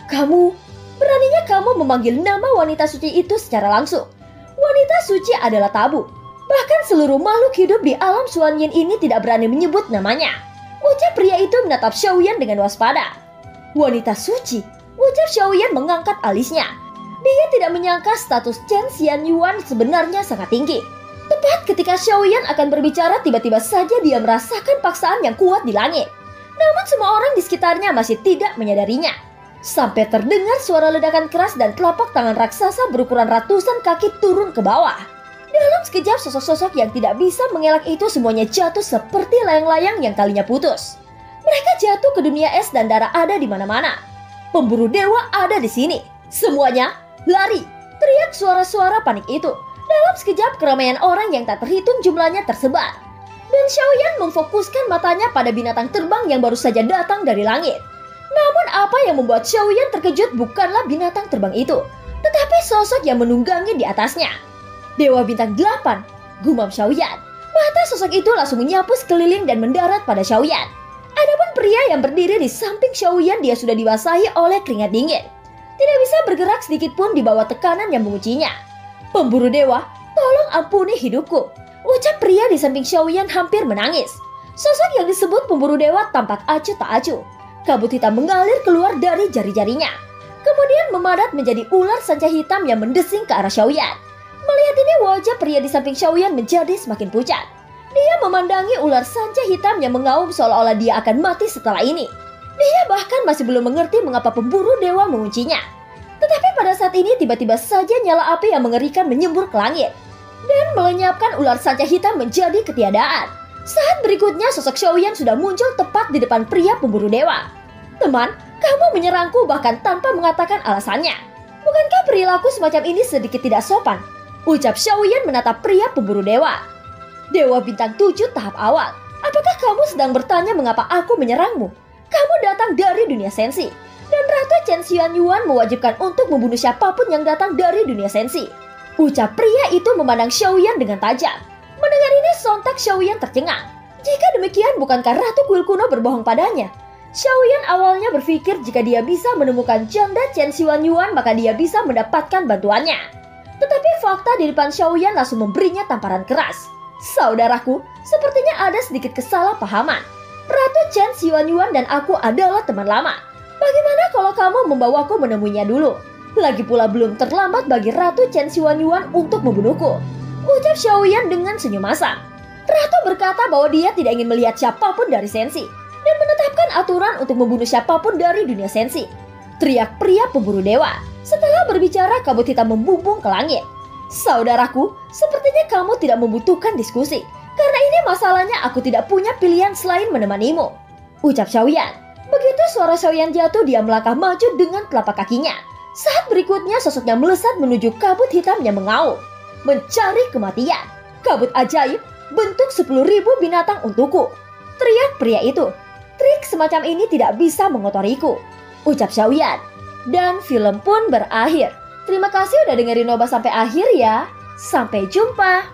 Beraninya kamu memanggil nama wanita suci itu secara langsung. Wanita suci adalah tabu. Bahkan seluruh makhluk hidup di alam Xuanyin ini tidak berani menyebut namanya. Ucap pria itu menatap Xiaoyan dengan waspada. Wanita suci? Ucap Xiaoyan mengangkat alisnya. Dia tidak menyangka status Chen Xianyuan sebenarnya sangat tinggi. Tepat ketika Xiaoyan akan berbicara, tiba-tiba saja dia merasakan paksaan yang kuat di langit. Namun semua orang di sekitarnya masih tidak menyadarinya. Sampai terdengar suara ledakan keras dan telapak tangan raksasa berukuran ratusan kaki turun ke bawah. Dalam sekejap, sosok-sosok yang tidak bisa mengelak itu semuanya jatuh seperti layang-layang yang talinya putus. Mereka jatuh ke dunia es dan darah ada di mana-mana. Pemburu dewa ada di sini. Semuanya lari, teriak suara-suara panik itu. Dalam sekejap, keramaian orang yang tak terhitung jumlahnya tersebar. Dan Xiaoyan memfokuskan matanya pada binatang terbang yang baru saja datang dari langit. Namun apa yang membuat Xiaoyan terkejut bukanlah binatang terbang itu, tetapi sosok yang menunggangi di atasnya. Dewa bintang 8, gumam Xiaoyan. Mata sosok itu langsung menyapu sekeliling dan mendarat pada Xiaoyan. Adapun pria yang berdiri di samping Xiaoyan, dia sudah dibasahi oleh keringat dingin. Tidak bisa bergerak sedikit pun di bawah tekanan yang menguncinya. Pemburu dewa, tolong ampuni hidupku. Ucap pria di samping Xiaoyan hampir menangis. Sosok yang disebut pemburu dewa tampak acuh tak acuh. Kabut hitam mengalir keluar dari jari-jarinya. Kemudian memadat menjadi ular sanca hitam yang mendesing ke arah Xiaoyan. Melihat ini, wajah pria di samping Xiaoyan menjadi semakin pucat. Dia memandangi ular sanca hitam yang mengaum seolah-olah dia akan mati setelah ini. Dia bahkan masih belum mengerti mengapa pemburu dewa menguncinya. Tetapi pada saat ini tiba-tiba saja nyala api yang mengerikan menyembur ke langit dan melenyapkan ular sanca hitam menjadi ketiadaan. Saat berikutnya sosok Xiaoyan sudah muncul tepat di depan pria pemburu dewa. Teman, kamu menyerangku bahkan tanpa mengatakan alasannya. Bukankah perilaku semacam ini sedikit tidak sopan? Ucap Xiaoyan menatap pria pemburu dewa. Dewa bintang 7 tahap awal. Apakah kamu sedang bertanya mengapa aku menyerangmu? Kamu datang dari dunia sensi. Dan Ratu Chen Xianyuan mewajibkan untuk membunuh siapapun yang datang dari dunia sensi. Ucap pria itu memandang Xiaoyan dengan tajam. Mendengar ini sontak Xiaoyan tercengang. Jika demikian, bukankah Ratu Kuil Kuno berbohong padanya? Xiaoyan awalnya berpikir jika dia bisa menemukan janda Chen Xianyuan maka dia bisa mendapatkan bantuannya. Tetapi fakta di depan Xiaoyan langsung memberinya tamparan keras. Saudaraku, sepertinya ada sedikit kesalahpahaman. Ratu Chen Xianyuan dan aku adalah teman lama. Bagaimana kalau kamu membawaku menemuinya dulu? Lagi pula belum terlambat bagi Ratu Chen Xianyuan untuk membunuhku. Ucap Xiaoyan dengan senyum masam. Ratu berkata bahwa dia tidak ingin melihat siapapun dari sensi dan menetapkan aturan untuk membunuh siapapun dari dunia sensi. Teriak pria pemburu dewa. Setelah berbicara, kabut hitam membumbung ke langit. Saudaraku, sepertinya kamu tidak membutuhkan diskusi. Karena ini masalahnya aku tidak punya pilihan selain menemanimu. Ucap Xiaoyan. Begitu suara Xiaoyan jatuh, dia melangkah maju dengan telapak kakinya. Saat berikutnya sosoknya melesat menuju kabut hitam yang mengaum. Mencari kematian. Kabut ajaib, bentuk 10.000 binatang untukku. Teriak pria itu. Trik semacam ini tidak bisa mengotoriku. Ucap Xiaoyan. Dan film pun berakhir. Terima kasih udah dengerin Nobas sampai akhir ya. Sampai jumpa.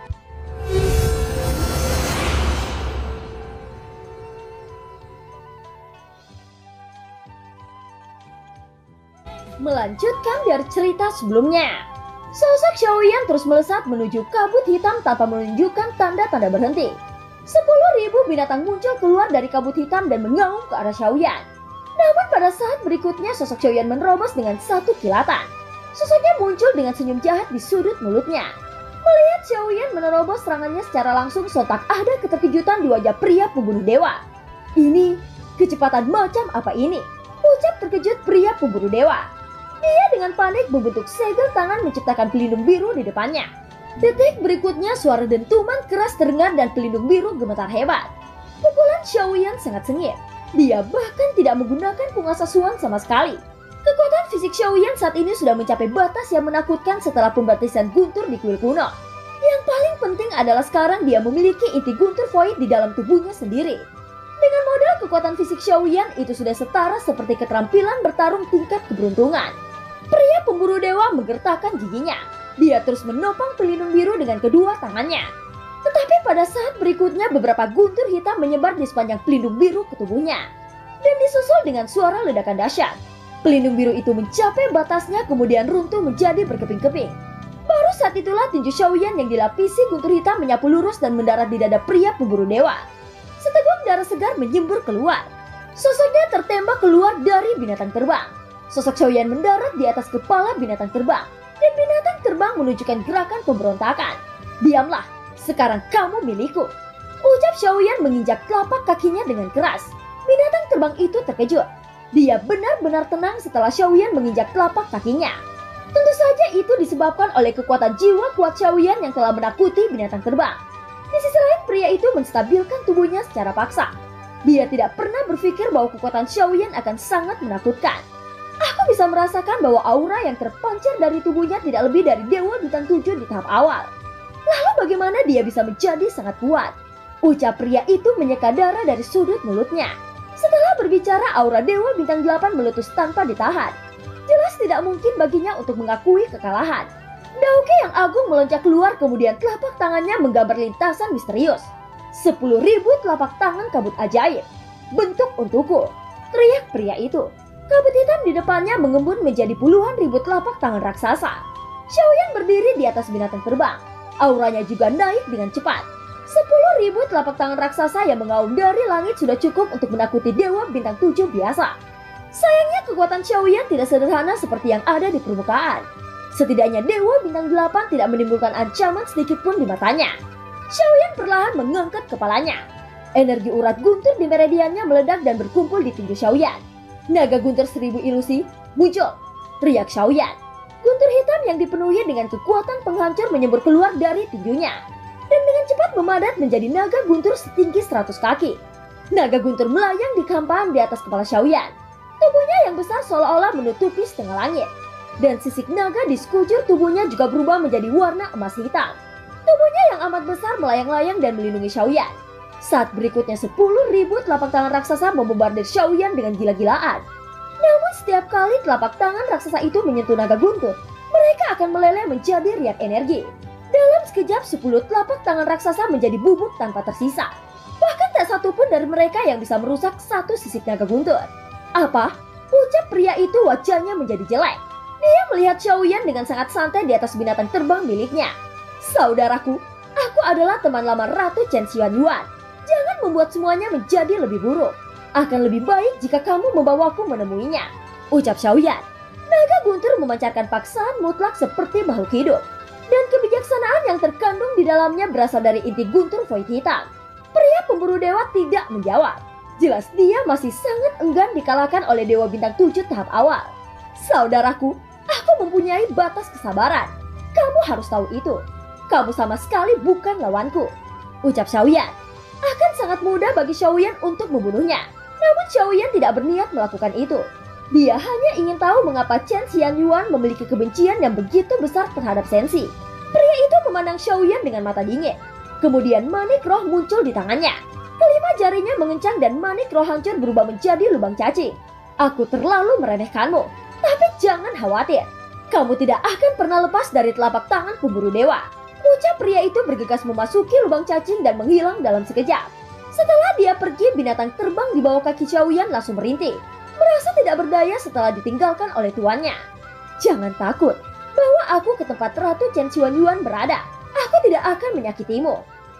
Melanjutkan dari cerita sebelumnya. Sosok Xiaoyan terus melesat menuju kabut hitam tanpa menunjukkan tanda-tanda berhenti. 10.000 binatang muncul keluar dari kabut hitam dan mengaum ke arah Xiaoyan. Namun pada saat berikutnya sosok Xiaoyan menerobos dengan satu kilatan. Sosoknya muncul dengan senyum jahat di sudut mulutnya. Melihat Xiaoyan menerobos serangannya secara langsung, sontak ada keterkejutan di wajah pria pembunuh dewa. Ini, kecepatan macam apa ini? Ucap terkejut pria pemburu dewa. Dia dengan panik membentuk segel tangan menciptakan pelindung biru di depannya. Detik berikutnya suara dentuman keras terdengar dan pelindung biru gemetar hebat. Pukulan Xiaoyan sangat sengit. Dia bahkan tidak menggunakan penguasa Suan sama sekali. Kekuatan fisik Xiaoyan saat ini sudah mencapai batas yang menakutkan setelah pembaptisan guntur di kuil kuno. Yang paling penting adalah sekarang dia memiliki inti guntur void di dalam tubuhnya sendiri. Dengan modal kekuatan fisik Xiaoyan itu sudah setara seperti keterampilan bertarung tingkat keberuntungan. Pria pemburu dewa menggertakkan giginya. Dia terus menopang pelindung biru dengan kedua tangannya. Tetapi pada saat berikutnya beberapa guntur hitam menyebar di sepanjang pelindung biru ke tubuhnya. Dan disusul dengan suara ledakan dahsyat. Pelindung biru itu mencapai batasnya kemudian runtuh menjadi berkeping-keping. Baru saat itulah tinju Xiaoyan yang dilapisi guntur hitam menyapu lurus dan mendarat di dada pria pemburu dewa. Seteguk darah segar menyembur keluar. Sosoknya tertembak keluar dari binatang terbang. Sosok Xiaoyan mendarat di atas kepala binatang terbang. Dan binatang terbang menunjukkan gerakan pemberontakan. Diamlah, sekarang kamu milikku. Ucap Xiaoyan menginjak telapak kakinya dengan keras. Binatang terbang itu terkejut. Dia benar-benar tenang setelah Xiaoyan menginjak telapak kakinya. Tentu saja itu disebabkan oleh kekuatan jiwa kuat Xiaoyan yang telah menakuti binatang terbang. Di sisi lain pria itu menstabilkan tubuhnya secara paksa. Dia tidak pernah berpikir bahwa kekuatan Xiaoyan akan sangat menakutkan. Aku bisa merasakan bahwa aura yang terpancar dari tubuhnya tidak lebih dari Dewa Bintang 7 di tahap awal. Lalu bagaimana dia bisa menjadi sangat kuat? Ucap pria itu menyeka darah dari sudut mulutnya. Setelah berbicara, aura Dewa Bintang 8 meletus tanpa ditahan. Jelas tidak mungkin baginya untuk mengakui kekalahan. Dauke yang agung melonjak keluar kemudian telapak tangannya menggambar lintasan misterius. 10.000 telapak tangan kabut ajaib. Bentuk untukku, teriak pria itu. Kabut hitam di depannya mengembun menjadi puluhan ribu telapak tangan raksasa. Xiaoyan berdiri di atas binatang terbang. Auranya juga naik dengan cepat. 10.000 telapak tangan raksasa yang mengaum dari langit sudah cukup untuk menakuti Dewa Bintang 7 biasa. Sayangnya kekuatan Xiaoyan tidak sederhana seperti yang ada di permukaan. Setidaknya Dewa Bintang 8 tidak menimbulkan ancaman sedikit pun di matanya. Xiaoyan perlahan mengangkat kepalanya. Energi urat guntur di meridiannya meledak dan berkumpul di tinju Xiaoyan. Naga guntur 1000 ilusi muncul, teriak Xiaoyan. Guntur hitam yang dipenuhi dengan kekuatan penghancur menyembur keluar dari tinjunya. Dan dengan cepat memadat menjadi naga guntur setinggi 100 kaki. Naga guntur melayang di kampahan di atas kepala Xiaoyan. Tubuhnya yang besar seolah-olah menutupi setengah langit. Dan sisik naga di sekujur tubuhnya juga berubah menjadi warna emas hitam. Tubuhnya yang amat besar melayang-layang dan melindungi Xiaoyan. Saat berikutnya 10.000 telapak tangan raksasa membombardir Xiaoyan dengan gila-gilaan. Namun setiap kali telapak tangan raksasa itu menyentuh naga guntur, mereka akan meleleh menjadi riak energi. Dalam sekejap 10 telapak tangan raksasa menjadi bubuk tanpa tersisa. Bahkan tak satu pun dari mereka yang bisa merusak satu sisik naga guntur. Apa? Ucap pria itu wajahnya menjadi jelek. Dia melihat Xiaoyan dengan sangat santai di atas binatang terbang miliknya. Saudaraku, aku adalah teman lama Ratu Chen Xianyuan. Jangan membuat semuanya menjadi lebih buruk. Akan lebih baik jika kamu membawaku menemuinya. Ucap Xiaoyan. Naga guntur memancarkan paksaan mutlak seperti makhluk hidup. Dan kebijaksanaan yang terkandung di dalamnya berasal dari inti guntur void hitam. Pria pemburu dewa tidak menjawab. Jelas dia masih sangat enggan dikalahkan oleh Dewa Bintang 7 tahap awal. Saudaraku, aku mempunyai batas kesabaran. Kamu harus tahu itu. Kamu sama sekali bukan lawanku. Ucap Xiaoyan. Akan sangat mudah bagi Xiaoyan untuk membunuhnya. Namun Xiaoyan tidak berniat melakukan itu. Dia hanya ingin tahu mengapa Chen Xianyuan memiliki kebencian yang begitu besar terhadap Sensi. Pria itu memandang Xiaoyan dengan mata dingin. Kemudian manik roh muncul di tangannya. Kelima jarinya mengencang dan manik roh hancur berubah menjadi lubang cacing. Aku terlalu meremehkanmu. Tapi jangan khawatir. Kamu tidak akan pernah lepas dari telapak tangan pemburu dewa. Ucap pria itu bergegas memasuki lubang cacing dan menghilang dalam sekejap. Setelah dia pergi, binatang terbang di bawah kaki Xiaoyan langsung merintih. Merasa tidak berdaya setelah ditinggalkan oleh tuannya. Jangan takut. Bawa aku ke tempat Ratu Chen Xianyuan berada. Aku tidak akan menyakitimu.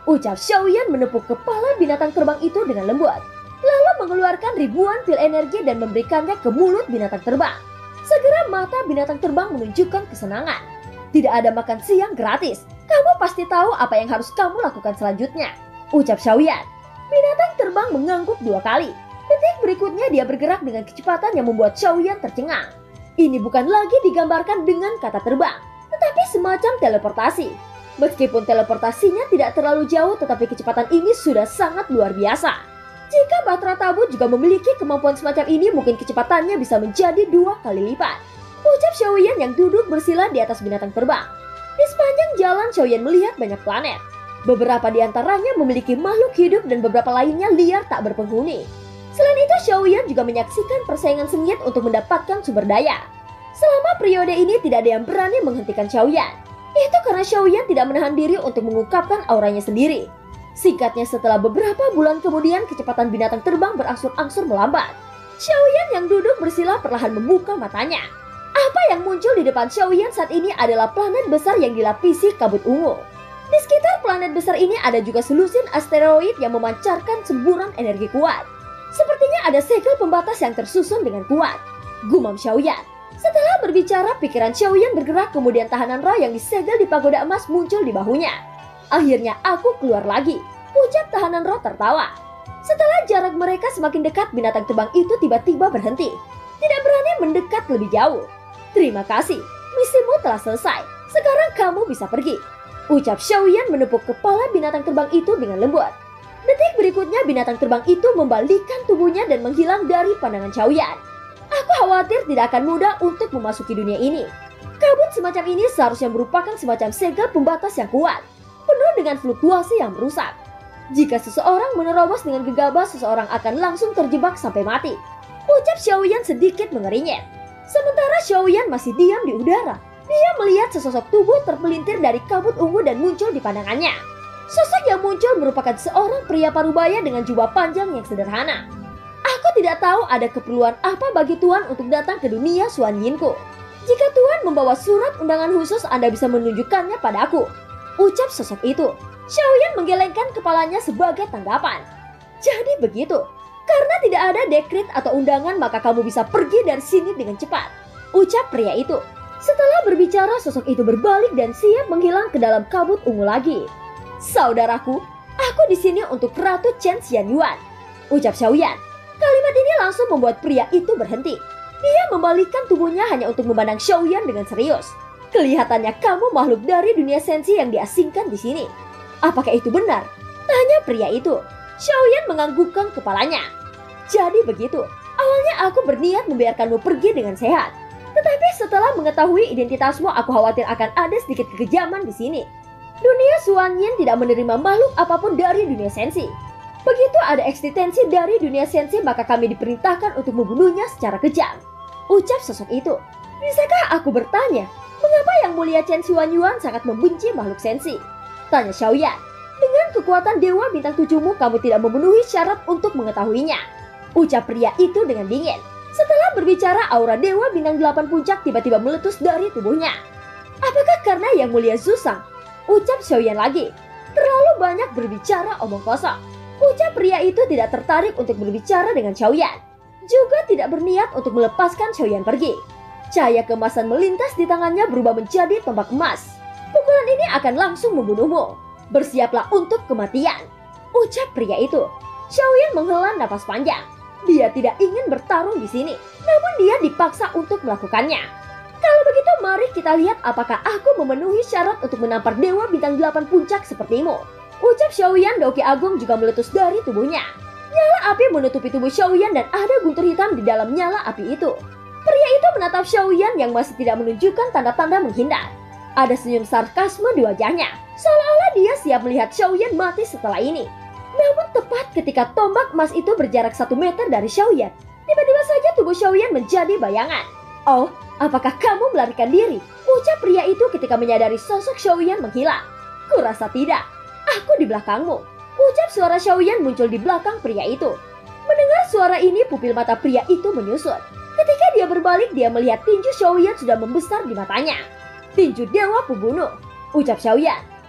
Ucap Xiaoyan menepuk kepala binatang terbang itu dengan lembut, lalu mengeluarkan ribuan pil energi dan memberikannya ke mulut binatang terbang. Segera mata binatang terbang menunjukkan kesenangan. Tidak ada makan siang gratis. Kamu pasti tahu apa yang harus kamu lakukan selanjutnya, ucap Xiaoyan. Binatang terbang mengangguk 2 kali. Detik berikutnya dia bergerak dengan kecepatan yang membuat Xiaoyan tercengang. Ini bukan lagi digambarkan dengan kata terbang, tetapi semacam teleportasi. Meskipun teleportasinya tidak terlalu jauh, tetapi kecepatan ini sudah sangat luar biasa. Jika Batra Tabu juga memiliki kemampuan semacam ini, mungkin kecepatannya bisa menjadi 2 kali lipat, ucap Xiaoyan yang duduk bersila di atas binatang terbang. Di sepanjang jalan Xiaoyan melihat banyak planet. Beberapa di antaranya memiliki makhluk hidup dan beberapa lainnya liar tak berpenghuni. Selain itu, Xiaoyan juga menyaksikan persaingan sengit untuk mendapatkan sumber daya. Selama periode ini tidak ada yang berani menghentikan Xiaoyan. Itu karena Xiaoyan tidak menahan diri untuk mengungkapkan auranya sendiri. Singkatnya, setelah beberapa bulan kemudian, kecepatan binatang terbang berangsur-angsur melambat. Xiaoyan yang duduk bersila perlahan membuka matanya. Apa yang muncul di depan Xiaoyan saat ini adalah planet besar yang dilapisi kabut ungu. Di sekitar planet besar ini ada juga selusin asteroid yang memancarkan semburan energi kuat. Sepertinya ada segel pembatas yang tersusun dengan kuat, gumam Xiaoyan. Setelah berbicara, pikiran Xiaoyan bergerak, kemudian tahanan roh yang disegel di pagoda emas muncul di bahunya. Akhirnya aku keluar lagi, ucap tahanan roh tertawa. Setelah jarak mereka semakin dekat, binatang terbang itu tiba-tiba berhenti. Tidak berani mendekat lebih jauh. Terima kasih, misimu telah selesai. Sekarang kamu bisa pergi, ucap Xiaoyan menepuk kepala binatang terbang itu dengan lembut. Detik berikutnya binatang terbang itu membalikkan tubuhnya dan menghilang dari pandangan Xiaoyan. Aku khawatir tidak akan mudah untuk memasuki dunia ini. Kabut semacam ini seharusnya merupakan semacam segel pembatas yang kuat, penuh dengan fluktuasi yang merusak. Jika seseorang menerobos dengan gegabah, seseorang akan langsung terjebak sampai mati, ucap Xiaoyan sedikit mengeringit. Sementara Xiaoyan masih diam di udara, dia melihat sesosok tubuh terpelintir dari kabut ungu dan muncul di pandangannya. Sosok yang muncul merupakan seorang pria parubaya dengan jubah panjang yang sederhana. Aku tidak tahu ada keperluan apa bagi Tuan untuk datang ke dunia Xuan Yinku. Jika Tuan membawa surat undangan khusus, Anda bisa menunjukkannya padaku, ucap sosok itu. Xiaoyan menggelengkan kepalanya sebagai tanggapan. Jadi begitu, karena tidak ada dekret atau undangan maka kamu bisa pergi dari sini dengan cepat, ucap pria itu. Setelah berbicara, sosok itu berbalik dan siap menghilang ke dalam kabut ungu lagi. Saudaraku, aku di sini untuk Ratu Chen Xianyuan, ucap Xiaoyan. Kalimat ini langsung membuat pria itu berhenti. Dia membalikkan tubuhnya hanya untuk memandang Xiaoyan dengan serius. Kelihatannya kamu makhluk dari dunia sensi yang diasingkan di sini. Apakah itu benar? Tanya pria itu. Xiaoyan menganggukkan kepalanya. Jadi begitu. Awalnya aku berniat membiarkanmu pergi dengan sehat. Tetapi setelah mengetahui identitasmu, aku khawatir akan ada sedikit kekejaman di sini. Dunia Xuan Yin tidak menerima makhluk apapun dari dunia sensi. Begitu ada eksistensi dari dunia sensi, maka kami diperintahkan untuk membunuhnya secara kejam, ucap sosok itu. Bisakah aku bertanya, mengapa Yang Mulia Chen Xuanyuan sangat membenci makhluk sensi? Tanya Xiaoyan. Dengan kekuatan Dewa Bintang 7-mu, kamu tidak memenuhi syarat untuk mengetahuinya, ucap pria itu dengan dingin. Setelah berbicara, aura Dewa Bintang 8 puncak tiba-tiba meletus dari tubuhnya. Apakah karena Yang Mulia Zusang? Ucap Xiaoyan lagi. Terlalu banyak berbicara omong kosong. Ucap pria itu tidak tertarik untuk berbicara dengan Xiaoyan. Juga tidak berniat untuk melepaskan Xiaoyan pergi. Cahaya keemasan melintas di tangannya berubah menjadi tombak emas. Pukulan ini akan langsung membunuhmu. Bersiaplah untuk kematian, ucap pria itu. Xiaoyan menghela napas panjang. Dia tidak ingin bertarung di sini, namun dia dipaksa untuk melakukannya. Kalau begitu, mari kita lihat apakah aku memenuhi syarat untuk menampar Dewa Bintang 8 puncak sepertimu, ucap Xiaoyan. Doki Agung juga meletus dari tubuhnya. Nyala api menutupi tubuh Xiaoyan dan ada guntur hitam di dalam nyala api itu. Pria itu menatap Xiaoyan yang masih tidak menunjukkan tanda-tanda menghindar. Ada senyum sarkasme di wajahnya, seolah-olah dia siap melihat Xiaoyan mati setelah ini. Namun tepat ketika tombak emas itu berjarak 1 meter dari Xiaoyan, tiba-tiba saja tubuh Xiaoyan menjadi bayangan. Oh, apakah kamu melarikan diri? Ucap pria itu ketika menyadari sosok Xiaoyan menghilang. Kurasa tidak. Aku di belakangmu, ucap suara Xiaoyan muncul di belakang pria itu. Mendengar suara ini, pupil mata pria itu menyusut. Ketika dia berbalik, dia melihat tinju Xiaoyan sudah membesar di matanya. Tinju Dewa Pembunuh, ucap Xiaoyan.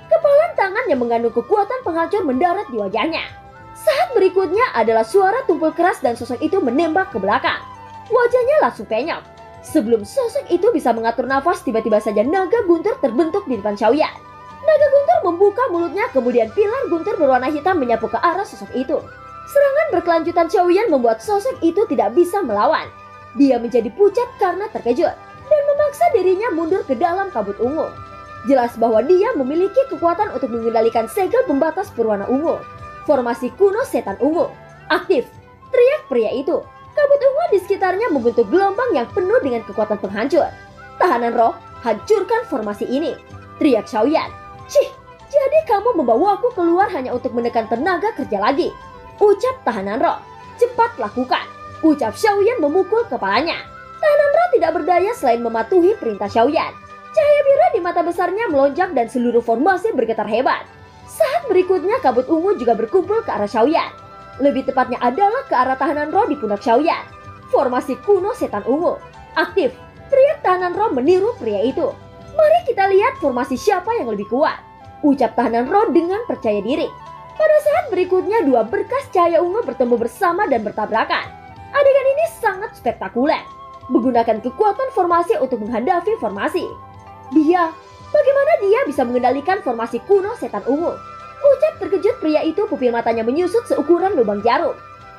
Kepalan tangan yang mengandung kekuatan penghancur mendarat di wajahnya. Saat berikutnya adalah suara tumpul keras dan sosok itu menembak ke belakang. Wajahnya langsung penyok. Sebelum sosok itu bisa mengatur nafas, tiba-tiba saja naga guntur terbentuk di depan Xiaoyan. Naga guntur membuka mulutnya, kemudian pilar guntur berwarna hitam menyapu ke arah sosok itu. Serangan berkelanjutan Xiaoyan membuat sosok itu tidak bisa melawan. Dia menjadi pucat karena terkejut dan memaksa dirinya mundur ke dalam kabut ungu. Jelas bahwa dia memiliki kekuatan untuk mengendalikan segel pembatas berwarna ungu. Formasi kuno setan ungu aktif, teriak pria itu. Kabut ungu di sekitarnya membentuk gelombang yang penuh dengan kekuatan penghancur. Tahanan roh, hancurkan formasi ini, teriak Xiaoyan. Cih, jadi kamu membawaku keluar hanya untuk menekan tenaga kerja lagi, ucap tahanan roh. Cepat lakukan, ucap Xiaoyan memukul kepalanya. Tahanan roh tidak berdaya selain mematuhi perintah Xiaoyan. Cahaya biru di mata besarnya melonjak dan seluruh formasi bergetar hebat. Saat berikutnya kabut ungu juga berkumpul ke arah Xiaoyan. Lebih tepatnya adalah ke arah tahanan roh di pundak Xiaoyan. Formasi kuno setan ungu aktif, teriak tahanan roh meniru pria itu. Mari kita lihat formasi siapa yang lebih kuat, ucap tahanan roh dengan percaya diri. Pada saat berikutnya dua berkas cahaya ungu bertemu bersama dan bertabrakan. Adegan ini sangat spektakuler, menggunakan kekuatan formasi untuk menghadapi formasi. Bagaimana dia bisa mengendalikan formasi kuno setan ungu? Ucap terkejut pria itu, pupil matanya menyusut seukuran lubang jarum.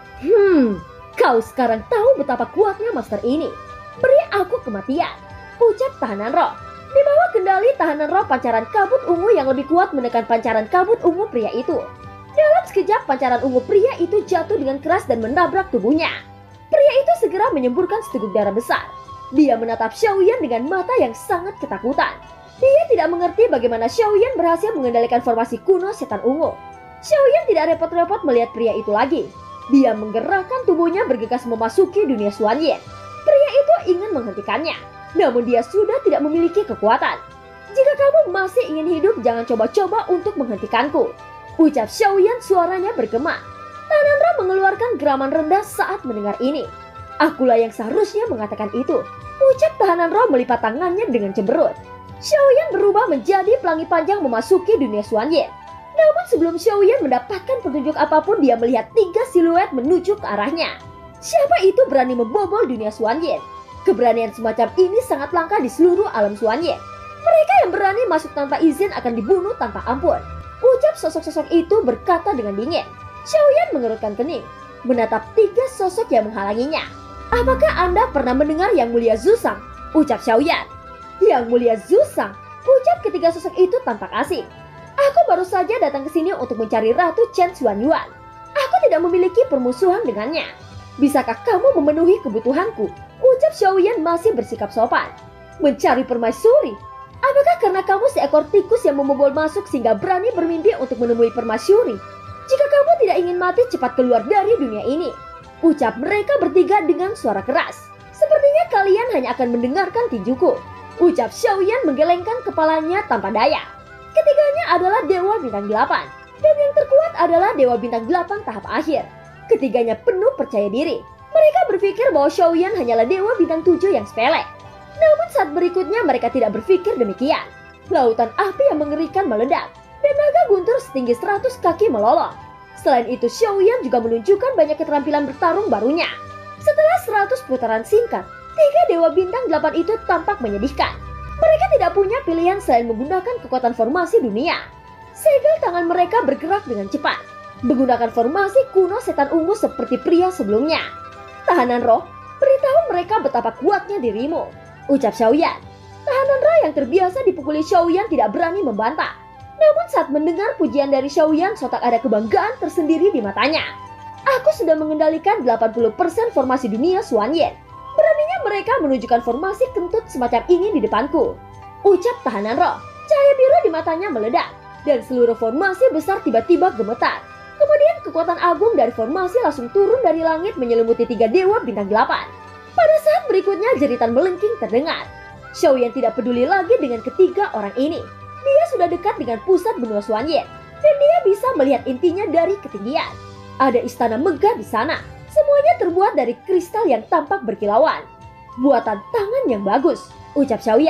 Kau sekarang tahu betapa kuatnya master ini. Beri aku kematian, ucap tahanan roh. Di bawah kendali tahanan roh, pancaran kabut ungu yang lebih kuat menekan pancaran kabut ungu pria itu. Dalam sekejap pancaran ungu pria itu jatuh dengan keras dan menabrak tubuhnya. Pria itu segera menyemburkan seteguk darah besar. Dia menatap Xiaoyan dengan mata yang sangat ketakutan. Dia tidak mengerti bagaimana Xiaoyan berhasil mengendalikan formasi kuno setan ungu. Xiaoyan tidak repot-repot melihat pria itu lagi. Dia menggerakkan tubuhnya bergegas memasuki dunia Xuanyan. Pria itu ingin menghentikannya, namun dia sudah tidak memiliki kekuatan. Jika kamu masih ingin hidup, jangan coba-coba untuk menghentikanku, ucap Xiaoyan, suaranya bergema. Tahanan roh mengeluarkan geraman rendah saat mendengar ini. Akulah yang seharusnya mengatakan itu, ucap tahanan roh melipat tangannya dengan cemberut. Xiaoyan berubah menjadi pelangi panjang memasuki dunia Xuanyan. Namun sebelum Xiaoyan mendapatkan petunjuk apapun, dia melihat 3 siluet menuju ke arahnya. Siapa itu berani membobol dunia Xuanyan? Keberanian semacam ini sangat langka di seluruh alam Xuanyan. Mereka yang berani masuk tanpa izin akan dibunuh tanpa ampun, ucap sosok-sosok itu berkata dengan dingin. Xiaoyan mengerutkan kening, menatap 3 sosok yang menghalanginya. Apakah Anda pernah mendengar Yang Mulia Zuzang? Ucap Xiaoyan. Yang Mulia Zuzang, ucap ketiga sosok itu tampak asing. Aku baru saja datang ke sini untuk mencari Ratu Chen Xuanyuan. Aku tidak memiliki permusuhan dengannya. Bisakah kamu memenuhi kebutuhanku? Ucap Xiaoyan masih bersikap sopan. Mencari permaisuri? Apakah karena kamu seekor tikus yang membobol masuk sehingga berani bermimpi untuk menemui permaisuri? Jika kamu tidak ingin mati, cepat keluar dari dunia ini, ucap mereka bertiga dengan suara keras. Sepertinya kalian hanya akan mendengarkan tinjuku, ucap Xiaoyan menggelengkan kepalanya tanpa daya. Ketiganya adalah Dewa Bintang 8, dan yang terkuat adalah Dewa Bintang 8 tahap akhir. Ketiganya penuh percaya diri. Mereka berpikir bahwa Xiaoyan hanyalah Dewa Bintang 7 yang sepele. Namun saat berikutnya mereka tidak berpikir demikian. Lautan api yang mengerikan meledak, dan naga guntur setinggi 100 kaki melolong. Selain itu, Xiaoyan juga menunjukkan banyak keterampilan bertarung barunya. Setelah 100 putaran singkat, 3 Dewa Bintang 8 itu tampak menyedihkan. Mereka tidak punya pilihan selain menggunakan kekuatan formasi dunia. Segel tangan mereka bergerak dengan cepat, menggunakan formasi kuno setan ungu seperti pria sebelumnya. Tahanan roh, beritahu mereka betapa kuatnya dirimu, ucap Xiaoyan. Tahanan roh yang terbiasa dipukuli Xiaoyan tidak berani membantah. Namun saat mendengar pujian dari Xiaoyan, sontak ada kebanggaan tersendiri di matanya. Aku sudah mengendalikan 80% formasi dunia Xuanyan. Beraninya mereka menunjukkan formasi kentut semacam ini di depanku, ucap tahanan roh. Cahaya biru di matanya meledak, dan seluruh formasi besar tiba-tiba gemetar. Kemudian kekuatan agung dari formasi langsung turun dari langit menyelimuti 3 Dewa Bintang 8. Pada saat berikutnya jeritan melengking terdengar. Xiaoyan tidak peduli lagi dengan ketiga orang ini. Dia sudah dekat dengan pusat benua Xuanyan, dan dia bisa melihat intinya dari ketinggian. Ada istana megah di sana. Semuanya terbuat dari kristal yang tampak berkilauan. Buatan tangan yang bagus, ucap Xiaoyan.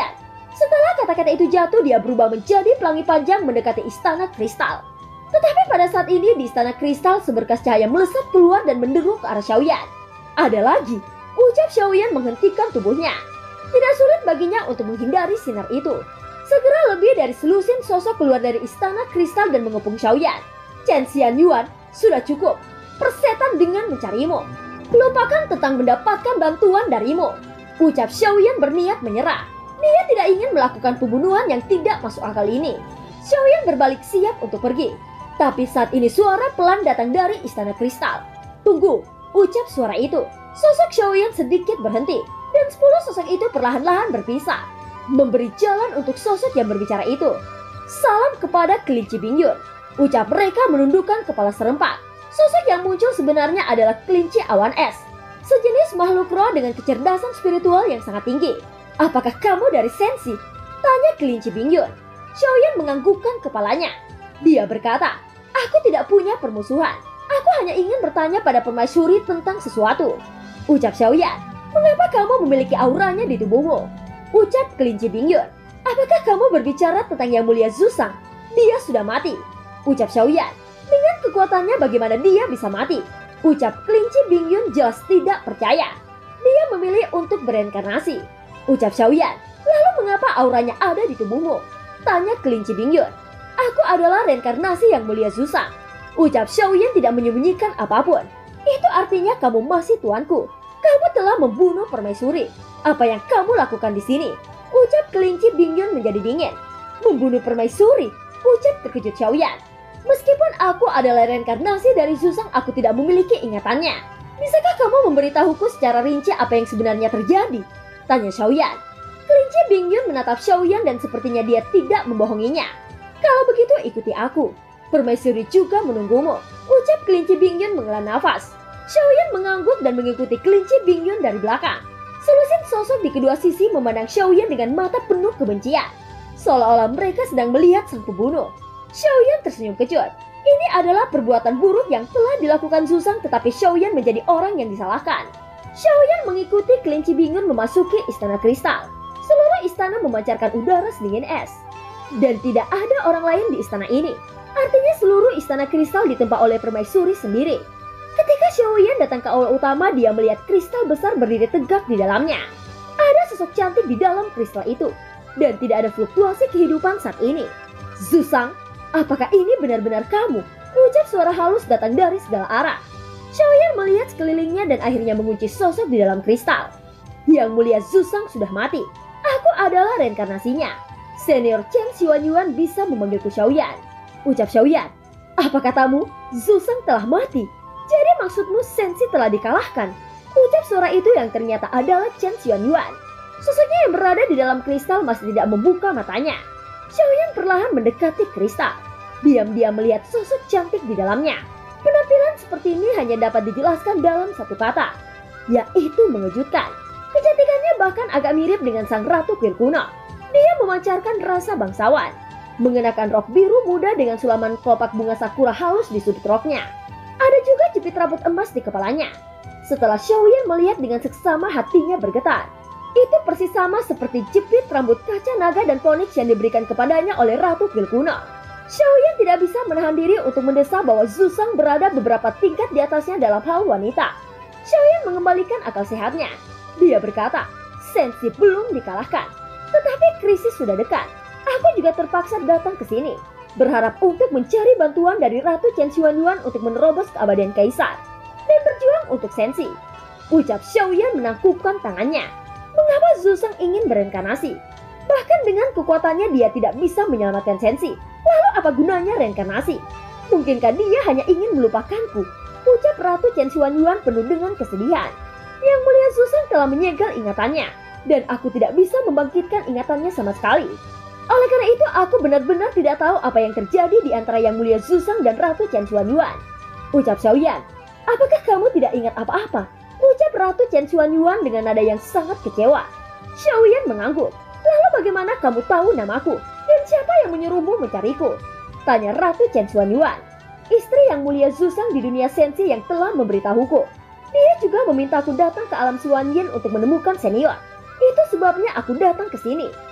Setelah kata-kata itu jatuh, dia berubah menjadi pelangi panjang mendekati istana kristal. Tetapi pada saat ini di istana kristal seberkas cahaya melesat keluar dan menderu ke arah Xiaoyan. Ada lagi, ucap Xiaoyan menghentikan tubuhnya. Tidak sulit baginya untuk menghindari sinar itu. Segera lebih dari selusin sosok keluar dari istana kristal dan mengepung Xiaoyan. Chen Xianyuan, sudah cukup. Persetan dengan mencarimu. Lupakan tentang mendapatkan bantuan darimu. Ucap Xiaoyan berniat menyerah. Dia tidak ingin melakukan pembunuhan yang tidak masuk akal ini. Xiaoyan berbalik siap untuk pergi. Tapi saat ini suara pelan datang dari istana kristal. Tunggu, ucap suara itu. Sosok Xiaoyan sedikit berhenti. Dan 10 sosok itu perlahan-lahan berpisah. Memberi jalan untuk sosok yang berbicara itu. Salam kepada kelinci Bingyun. Ucap mereka menundukkan kepala serempak. Sosok yang muncul sebenarnya adalah kelinci awan es. Sejenis makhluk roh dengan kecerdasan spiritual yang sangat tinggi. Apakah kamu dari Sensi? Tanya kelinci Bingyun. Xiaoyan menganggukkan kepalanya. Dia berkata, aku tidak punya permusuhan. Aku hanya ingin bertanya pada permaisuri tentang sesuatu. Ucap Xiaoyan, mengapa kamu memiliki auranya di tubuhmu? Ucap kelinci Bingyun, apakah kamu berbicara tentang Yang Mulia Zuzang? Dia sudah mati. Ucap Xiaoyan, dengan kekuatannya bagaimana dia bisa mati? Ucap kelinci Bingyun jelas tidak percaya. Dia memilih untuk bereinkarnasi. Ucap Xiaoyan, lalu mengapa auranya ada di tubuhmu? Tanya kelinci Bingyun. Aku adalah reinkarnasi Yang Mulia Zuzang. Ucap Xiaoyan tidak menyembunyikan apapun. Itu artinya kamu masih tuanku. Kamu telah membunuh permaisuri. Apa yang kamu lakukan di sini? Ucap kelinci Bingyun menjadi dingin. Membunuh permaisuri? Ucap terkejut Xiaoyan. Meskipun aku adalah reinkarnasi dari Zuzang, aku tidak memiliki ingatannya. Bisakah kamu memberitahuku secara rinci apa yang sebenarnya terjadi? Tanya Xiaoyan. Kelinci Bingyun menatap Xiaoyan dan sepertinya dia tidak membohonginya. Kalau begitu ikuti aku. Permaisuri juga menunggumu. Ucap kelinci Bingyun menghela nafas. Xiaoyan mengangguk dan mengikuti kelinci Bingyun dari belakang. Selusin sosok di kedua sisi memandang Xiaoyan dengan mata penuh kebencian. Seolah-olah mereka sedang melihat sang pembunuh. Xiaoyan tersenyum kecut. Ini adalah perbuatan buruk yang telah dilakukan Zuzang, tetapi Xiaoyan menjadi orang yang disalahkan. Xiaoyan mengikuti kelinci Bingyun memasuki istana kristal. Seluruh istana memancarkan udara sedingin es. Dan tidak ada orang lain di istana ini. Artinya seluruh istana kristal ditempa oleh permaisuri sendiri. Ketika Xiaoyan datang ke aula utama, dia melihat kristal besar berdiri tegak di dalamnya. Ada sosok cantik di dalam kristal itu. Dan tidak ada fluktuasi kehidupan saat ini. Zuzang, apakah ini benar-benar kamu? Ucap suara halus datang dari segala arah. Xiaoyan melihat sekelilingnya dan akhirnya mengunci sosok di dalam kristal. Yang Mulia Zuzang sudah mati. Aku adalah reinkarnasinya. Senior Chen Xianyuan bisa memanggilku Xiaoyan. Ucap Xiaoyan, apa katamu? Zuzang telah mati. Jadi maksudmu Sensi telah dikalahkan? Ucap suara itu yang ternyata adalah Chen Xianyuan. Sosoknya yang berada di dalam kristal masih tidak membuka matanya. Xiaoyan perlahan mendekati kristal. Diam-diam melihat sosok cantik di dalamnya. Penampilan seperti ini hanya dapat dijelaskan dalam satu kata, yaitu mengejutkan. Kecantikannya bahkan agak mirip dengan sang ratu kuil kuno. Dia memancarkan rasa bangsawan. Mengenakan rok biru muda dengan sulaman kelopak bunga sakura halus di sudut roknya. Ada juga jepit rambut emas di kepalanya. Setelah Xiaoyan melihat dengan seksama, hatinya bergetar. Itu persis sama seperti jepit rambut kaca naga dan ponix yang diberikan kepadanya oleh ratu kuil kuno. Xiaoyan tidak bisa menahan diri untuk mendesak bahwa Zuzang berada beberapa tingkat di atasnya dalam hal wanita. Xiaoyan mengembalikan akal sehatnya. Dia berkata, Sensi belum dikalahkan. Tetapi krisis sudah dekat. Aku juga terpaksa datang ke sini. Berharap untuk mencari bantuan dari Ratu Chen Xianyuan untuk menerobos keabadian Kaisar. Dan berjuang untuk Sensi. Ucap Xiaoyan menangkupkan tangannya. Mengapa Zuzang ingin bereinkarnasi? Bahkan dengan kekuatannya dia tidak bisa menyelamatkan Sensi. Lalu apa gunanya reinkarnasi? Mungkinkah dia hanya ingin melupakanku? Ucap Ratu Chen Xianyuan penuh dengan kesedihan. Yang Mulia Zuzang telah menyegel ingatannya. Dan aku tidak bisa membangkitkan ingatannya sama sekali. Oleh karena itu aku benar-benar tidak tahu apa yang terjadi di antara Yang Mulia Zuzang dan Ratu Chen Xianyuan. Ucap Xiaoyan, apakah kamu tidak ingat apa-apa? Ucap Ratu Chen Xianyuan dengan nada yang sangat kecewa. Xiaoyan mengangguk. Lalu bagaimana kamu tahu namaku? Dan siapa yang menyuruhmu mencariku? Tanya Ratu Chen Xianyuan. Istri Yang Mulia Zuzang di dunia Sensi yang telah memberitahuku. Dia juga memintaku datang ke alam Suan Yin untuk menemukan senior. Itu sebabnya aku datang ke sini.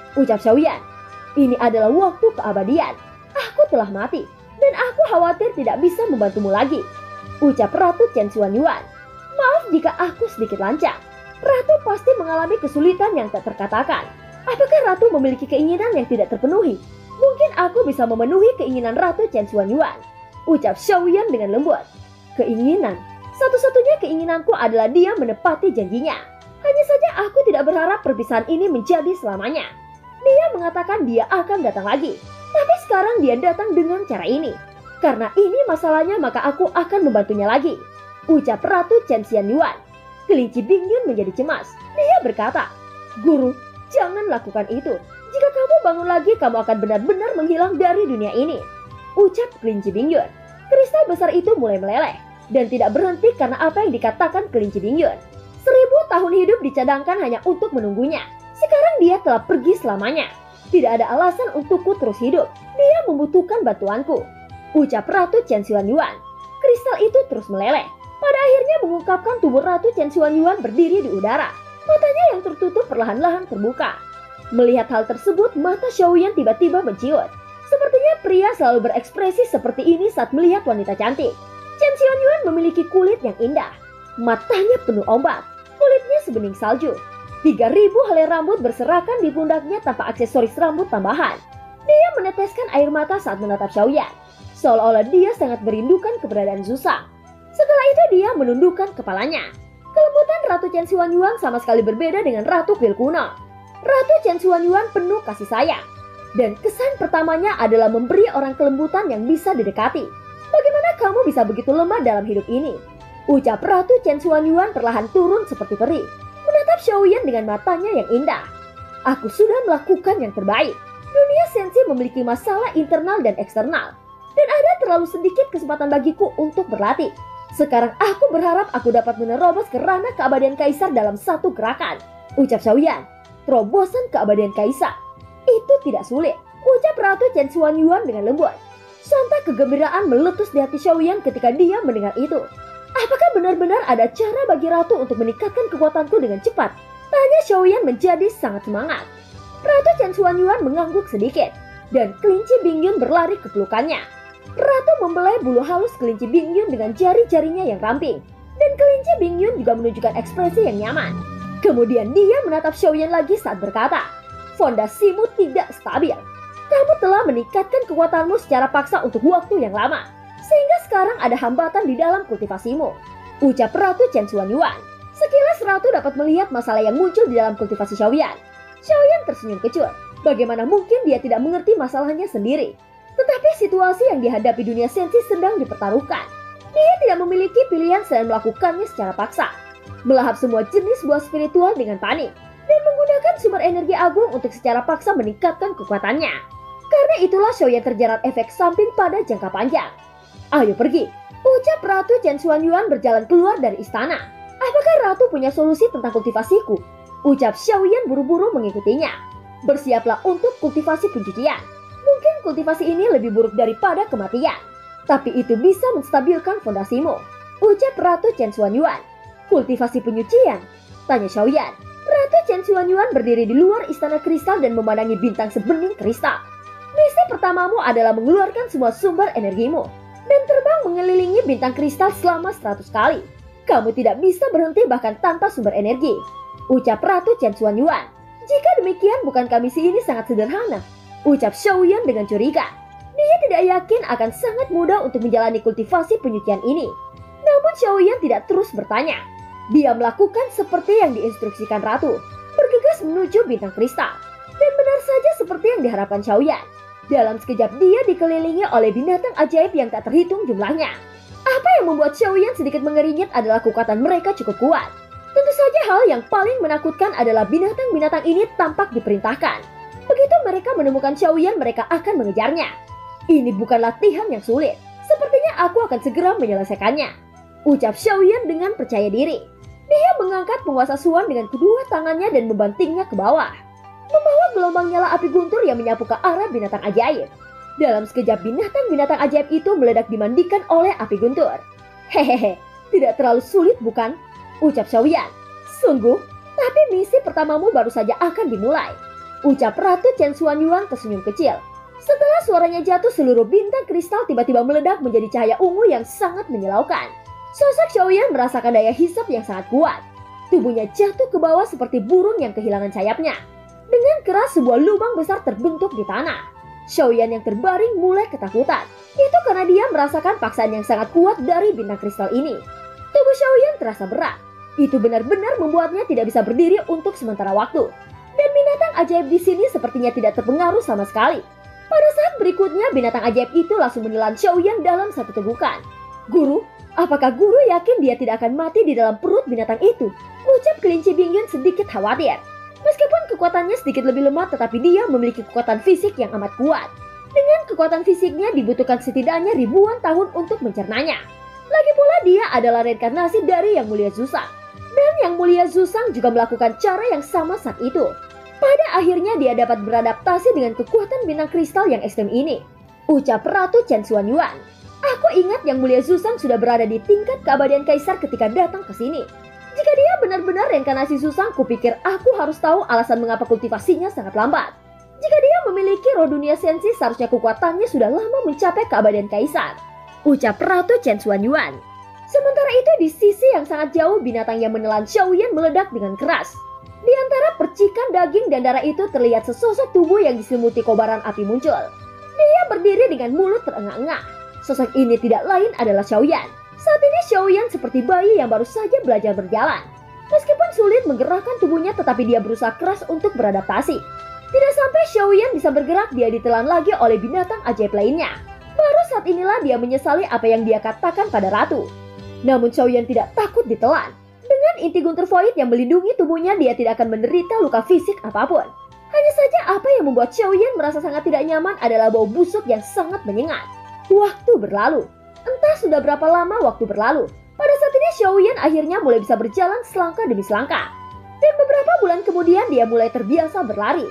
Ucap Xiaoyan, ini adalah waktu keabadian. Aku telah mati, dan aku khawatir tidak bisa membantumu lagi. Ucap Ratu Chen Xuanyuan. Maaf jika aku sedikit lancang. Ratu pasti mengalami kesulitan yang tak terkatakan. Apakah Ratu memiliki keinginan yang tidak terpenuhi? Mungkin aku bisa memenuhi keinginan Ratu Chen Xuanyuan. Ucap Xiaoyan dengan lembut. Keinginan? Satu-satunya keinginanku adalah dia menepati janjinya. Hanya saja aku tidak berharap perpisahan ini menjadi selamanya. Dia mengatakan dia akan datang lagi. Tapi sekarang dia datang dengan cara ini. Karena ini masalahnya maka aku akan membantunya lagi. Ucap Ratu Chen Xianyuan. Kelinci Bingyun menjadi cemas. Dia berkata, Guru, jangan lakukan itu. Jika kamu bangun lagi kamu akan benar-benar menghilang dari dunia ini. Ucap kelinci Bingyun. Kristal besar itu mulai meleleh. Dan tidak berhenti karena apa yang dikatakan kelinci Bingyun. 1000 tahun hidup dicadangkan hanya untuk menunggunya. Sekarang dia telah pergi selamanya. Tidak ada alasan untukku terus hidup. Dia membutuhkan bantuanku. Ucap Ratu Chen Xuanyuan. Kristal itu terus meleleh. Pada akhirnya mengungkapkan tubuh Ratu Chen Xuanyuan berdiri di udara. Matanya yang tertutup perlahan-lahan terbuka. Melihat hal tersebut, mata Xiaoyan tiba-tiba menciut. Sepertinya pria selalu berekspresi seperti ini saat melihat wanita cantik. Chen Xuanyuan memiliki kulit yang indah. Matanya penuh ombak. Kulitnya sebening salju. 3000 helai rambut berserakan di pundaknya tanpa aksesoris rambut tambahan. Dia meneteskan air mata saat menatap Xiaoyan. Seolah-olah dia sangat merindukan keberadaan Zusang. Setelah itu dia menundukkan kepalanya. Kelembutan Ratu Chen Xuanyuan sama sekali berbeda dengan Ratu Kuil kuno. Ratu Chen Xuanyuan penuh kasih sayang. Dan kesan pertamanya adalah memberi orang kelembutan yang bisa didekati. Bagaimana kamu bisa begitu lemah dalam hidup ini? Ucap Ratu Chen Xuanyuan perlahan turun seperti peri. Menatap Xiaoyan dengan matanya yang indah. Aku sudah melakukan yang terbaik. Dunia sensi memiliki masalah internal dan eksternal. Dan ada terlalu sedikit kesempatan bagiku untuk berlatih. Sekarang aku berharap aku dapat menerobos ke ranah keabadian kaisar dalam satu gerakan. Ucap Xiaoyan. Terobosan keabadian kaisar. Itu tidak sulit. Ucap Ratu Chen Xuanyuan dengan lembut. Sontak kegembiraan meletus di hati Xiaoyan ketika dia mendengar itu. Apakah benar-benar ada cara bagi Ratu untuk meningkatkan kekuatanku dengan cepat? Tanya Xiaoyan menjadi sangat semangat. Ratu Chen Xuanyuan mengangguk sedikit. Dan kelinci Bingyun berlari ke pelukannya. Ratu membelai bulu halus kelinci Bingyun dengan jari-jarinya yang ramping. Dan kelinci Bingyun juga menunjukkan ekspresi yang nyaman. Kemudian dia menatap Xiaoyan lagi saat berkata, fondasimu tidak stabil. Kamu telah meningkatkan kekuatanmu secara paksa untuk waktu yang lama. Sehingga sekarang ada hambatan di dalam kultivasimu. Ucap Ratu Chen Xuanyuan. Sekilas Ratu dapat melihat masalah yang muncul di dalam kultivasi Xiaoyan. Xiaoyan tersenyum kecut. Bagaimana mungkin dia tidak mengerti masalahnya sendiri? Tetapi situasi yang dihadapi dunia sensi sedang dipertaruhkan. Dia tidak memiliki pilihan selain melakukannya secara paksa. Melahap semua jenis buah spiritual dengan panik. Dan menggunakan sumber energi agung untuk secara paksa meningkatkan kekuatannya. Karena itulah Xiaoyan terjerat efek samping pada jangka panjang. Ayo pergi, ucap Ratu Chen Xuanyuan berjalan keluar dari istana. Apakah Ratu punya solusi tentang kultivasiku? Ucap Xiaoyan buru-buru mengikutinya. Bersiaplah untuk kultivasi pencucian. Mungkin kultivasi ini lebih buruk daripada kematian. Tapi itu bisa menstabilkan fondasimu. Ucap Ratu Chen Xuanyuan. Kultivasi penyucian? Tanya Xiaoyan. Ratu Chen Xuanyuan berdiri di luar istana kristal dan memandangi bintang sebening kristal. Misi pertamamu adalah mengeluarkan semua sumber energimu. Dan terbang mengelilingi bintang kristal selama 100 kali. Kamu tidak bisa berhenti bahkan tanpa sumber energi. Ucap Ratu Chen Xuanyuan. Jika demikian bukankah misi ini sangat sederhana? Ucap Xiaoyan dengan curiga. Dia tidak yakin akan sangat mudah untuk menjalani kultivasi penyucian ini. Namun Xiaoyan tidak terus bertanya. Dia melakukan seperti yang diinstruksikan Ratu. Bergegas menuju bintang kristal. Dan benar saja seperti yang diharapkan Xiaoyan. Dalam sekejap dia dikelilingi oleh binatang ajaib yang tak terhitung jumlahnya. Apa yang membuat Xiaoyan sedikit mengeringit adalah kekuatan mereka cukup kuat. Tentu saja hal yang paling menakutkan adalah binatang-binatang ini tampak diperintahkan. Begitu mereka menemukan Xiaoyan mereka akan mengejarnya. Ini bukan latihan yang sulit. Sepertinya aku akan segera menyelesaikannya. Ucap Xiaoyan dengan percaya diri. Dia mengangkat penguasa Suan dengan kedua tangannya dan membantingnya ke bawah. Membawa gelombang nyala api guntur yang menyapu ke arah binatang ajaib. Dalam sekejap binatang-binatang ajaib itu meledak dimandikan oleh api guntur. Hehehe, tidak terlalu sulit bukan? Ucap Xiaoyan. Sungguh, tapi misi pertamamu baru saja akan dimulai. Ucap Ratu Chen Xuanyuan tersenyum kecil. Setelah suaranya jatuh, seluruh bintang kristal tiba-tiba meledak menjadi cahaya ungu yang sangat menyilaukan. Sosok Xiaoyan merasakan daya hisap yang sangat kuat. Tubuhnya jatuh ke bawah seperti burung yang kehilangan sayapnya. Dengan keras sebuah lubang besar terbentuk di tanah. Xiaoyan yang terbaring mulai ketakutan. Itu karena dia merasakan paksaan yang sangat kuat dari bintang kristal ini. Tubuh Xiaoyan terasa berat. Itu benar-benar membuatnya tidak bisa berdiri untuk sementara waktu. Dan binatang ajaib di sini sepertinya tidak terpengaruh sama sekali. Pada saat berikutnya, binatang ajaib itu langsung menelan Xiaoyan dalam satu tegukan. Guru, apakah guru yakin dia tidak akan mati di dalam perut binatang itu? Ucap kelinci Bingyun sedikit khawatir. Meskipun kekuatannya sedikit lebih lemah, tetapi dia memiliki kekuatan fisik yang amat kuat. Dengan kekuatan fisiknya dibutuhkan setidaknya ribuan tahun untuk mencernanya. Lagi pula dia adalah reinkarnasi dari Yang Mulia Zuzang. Dan Yang Mulia Zuzang juga melakukan cara yang sama saat itu. Pada akhirnya dia dapat beradaptasi dengan kekuatan bintang kristal yang ekstrem ini. Ucap Ratu Chen Xuanyuan. Aku ingat Yang Mulia Zuzang sudah berada di tingkat keabadian kaisar ketika datang ke sini. Jika dia benar-benar reinkarnasi Zuzang, kupikir aku harus tahu alasan mengapa kultivasinya sangat lambat. Jika dia memiliki roh dunia sensi, seharusnya kekuatannya sudah lama mencapai keabadian kaisar. Ucap Ratu Chen Xuanyuan. Sementara itu di sisi yang sangat jauh, binatang yang menelan Xiaoyan meledak dengan keras. Di antara percikan daging dan darah itu terlihat sesosok tubuh yang diselimuti kobaran api muncul. Dia berdiri dengan mulut terengah-engah. Sosok ini tidak lain adalah Xiaoyan. Saat ini Xiaoyan seperti bayi yang baru saja belajar berjalan. Meskipun sulit menggerakkan tubuhnya, tetapi dia berusaha keras untuk beradaptasi. Tidak sampai Xiaoyan bisa bergerak, dia ditelan lagi oleh binatang ajaib lainnya. Baru saat inilah dia menyesali apa yang dia katakan pada ratu. Namun Xiaoyan tidak takut ditelan. Dengan inti guntur void yang melindungi tubuhnya, dia tidak akan menderita luka fisik apapun. Hanya saja apa yang membuat Xiaoyan merasa sangat tidak nyaman adalah bau busuk yang sangat menyengat. Waktu berlalu. Entah sudah berapa lama waktu berlalu. Pada saat ini Xiaoyan akhirnya mulai bisa berjalan selangkah demi selangkah. Dan beberapa bulan kemudian dia mulai terbiasa berlari.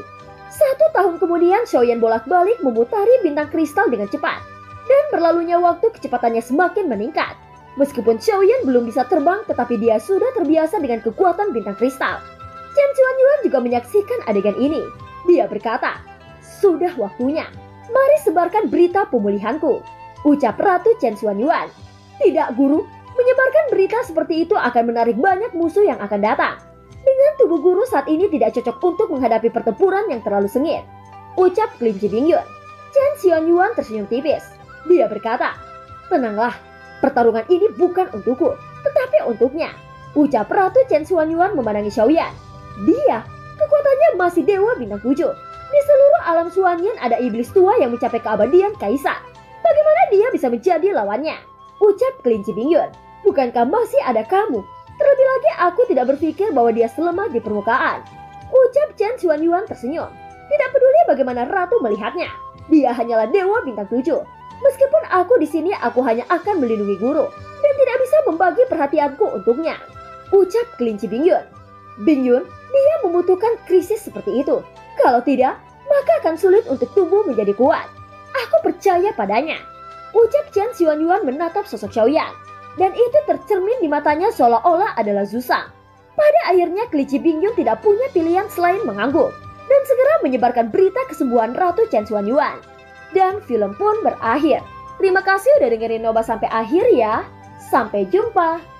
1 tahun kemudian Xiaoyan bolak-balik memutari bintang kristal dengan cepat. Dan berlalunya waktu, kecepatannya semakin meningkat. Meskipun Xiaoyan belum bisa terbang, tetapi dia sudah terbiasa dengan kekuatan bintang kristal. Chen Xuanyuan juga menyaksikan adegan ini. Dia berkata, "Sudah waktunya. Mari sebarkan berita pemulihanku." Ucap Ratu Chen Xuanyuan. "Tidak, guru. Menyebarkan berita seperti itu akan menarik banyak musuh yang akan datang. Dengan tubuh guru saat ini tidak cocok untuk menghadapi pertempuran yang terlalu sengit." Ucap kelinci Bingyun. Chen Xuanyuan tersenyum tipis. Dia berkata, "Tenanglah. Pertarungan ini bukan untukku, tetapi untuknya." Ucap Ratu Chen Xuanyuan memandangi Xiaoyan. Dia, kekuatannya masih dewa bintang 7. Di seluruh alam Xuanyan ada iblis tua yang mencapai keabadian kaisar. Bagaimana dia bisa menjadi lawannya? Ucap kelinci Bingyun. "Bukankah masih ada kamu? Terlebih lagi aku tidak berpikir bahwa dia selemah di permukaan." Ucap Chen Xuanyuan tersenyum. Tidak peduli bagaimana ratu melihatnya. Dia hanyalah dewa bintang 7. Meskipun aku di sini, aku hanya akan melindungi guru dan tidak bisa membagi perhatianku untuknya. Ucap kelinci Bingyun. Bingyun, dia membutuhkan krisis seperti itu. Kalau tidak, maka akan sulit untuk tubuh menjadi kuat. Aku percaya padanya. Ucap Chen Xuanyuan menatap sosok Xiaoyan. Dan itu tercermin di matanya seolah-olah adalah Zuzang. Pada akhirnya kelinci Bingyun tidak punya pilihan selain mengangguk dan segera menyebarkan berita kesembuhan Ratu Chen Xuanyuan. Dan film pun berakhir. Terima kasih udah dengerin Nobas sampai akhir ya. Sampai jumpa.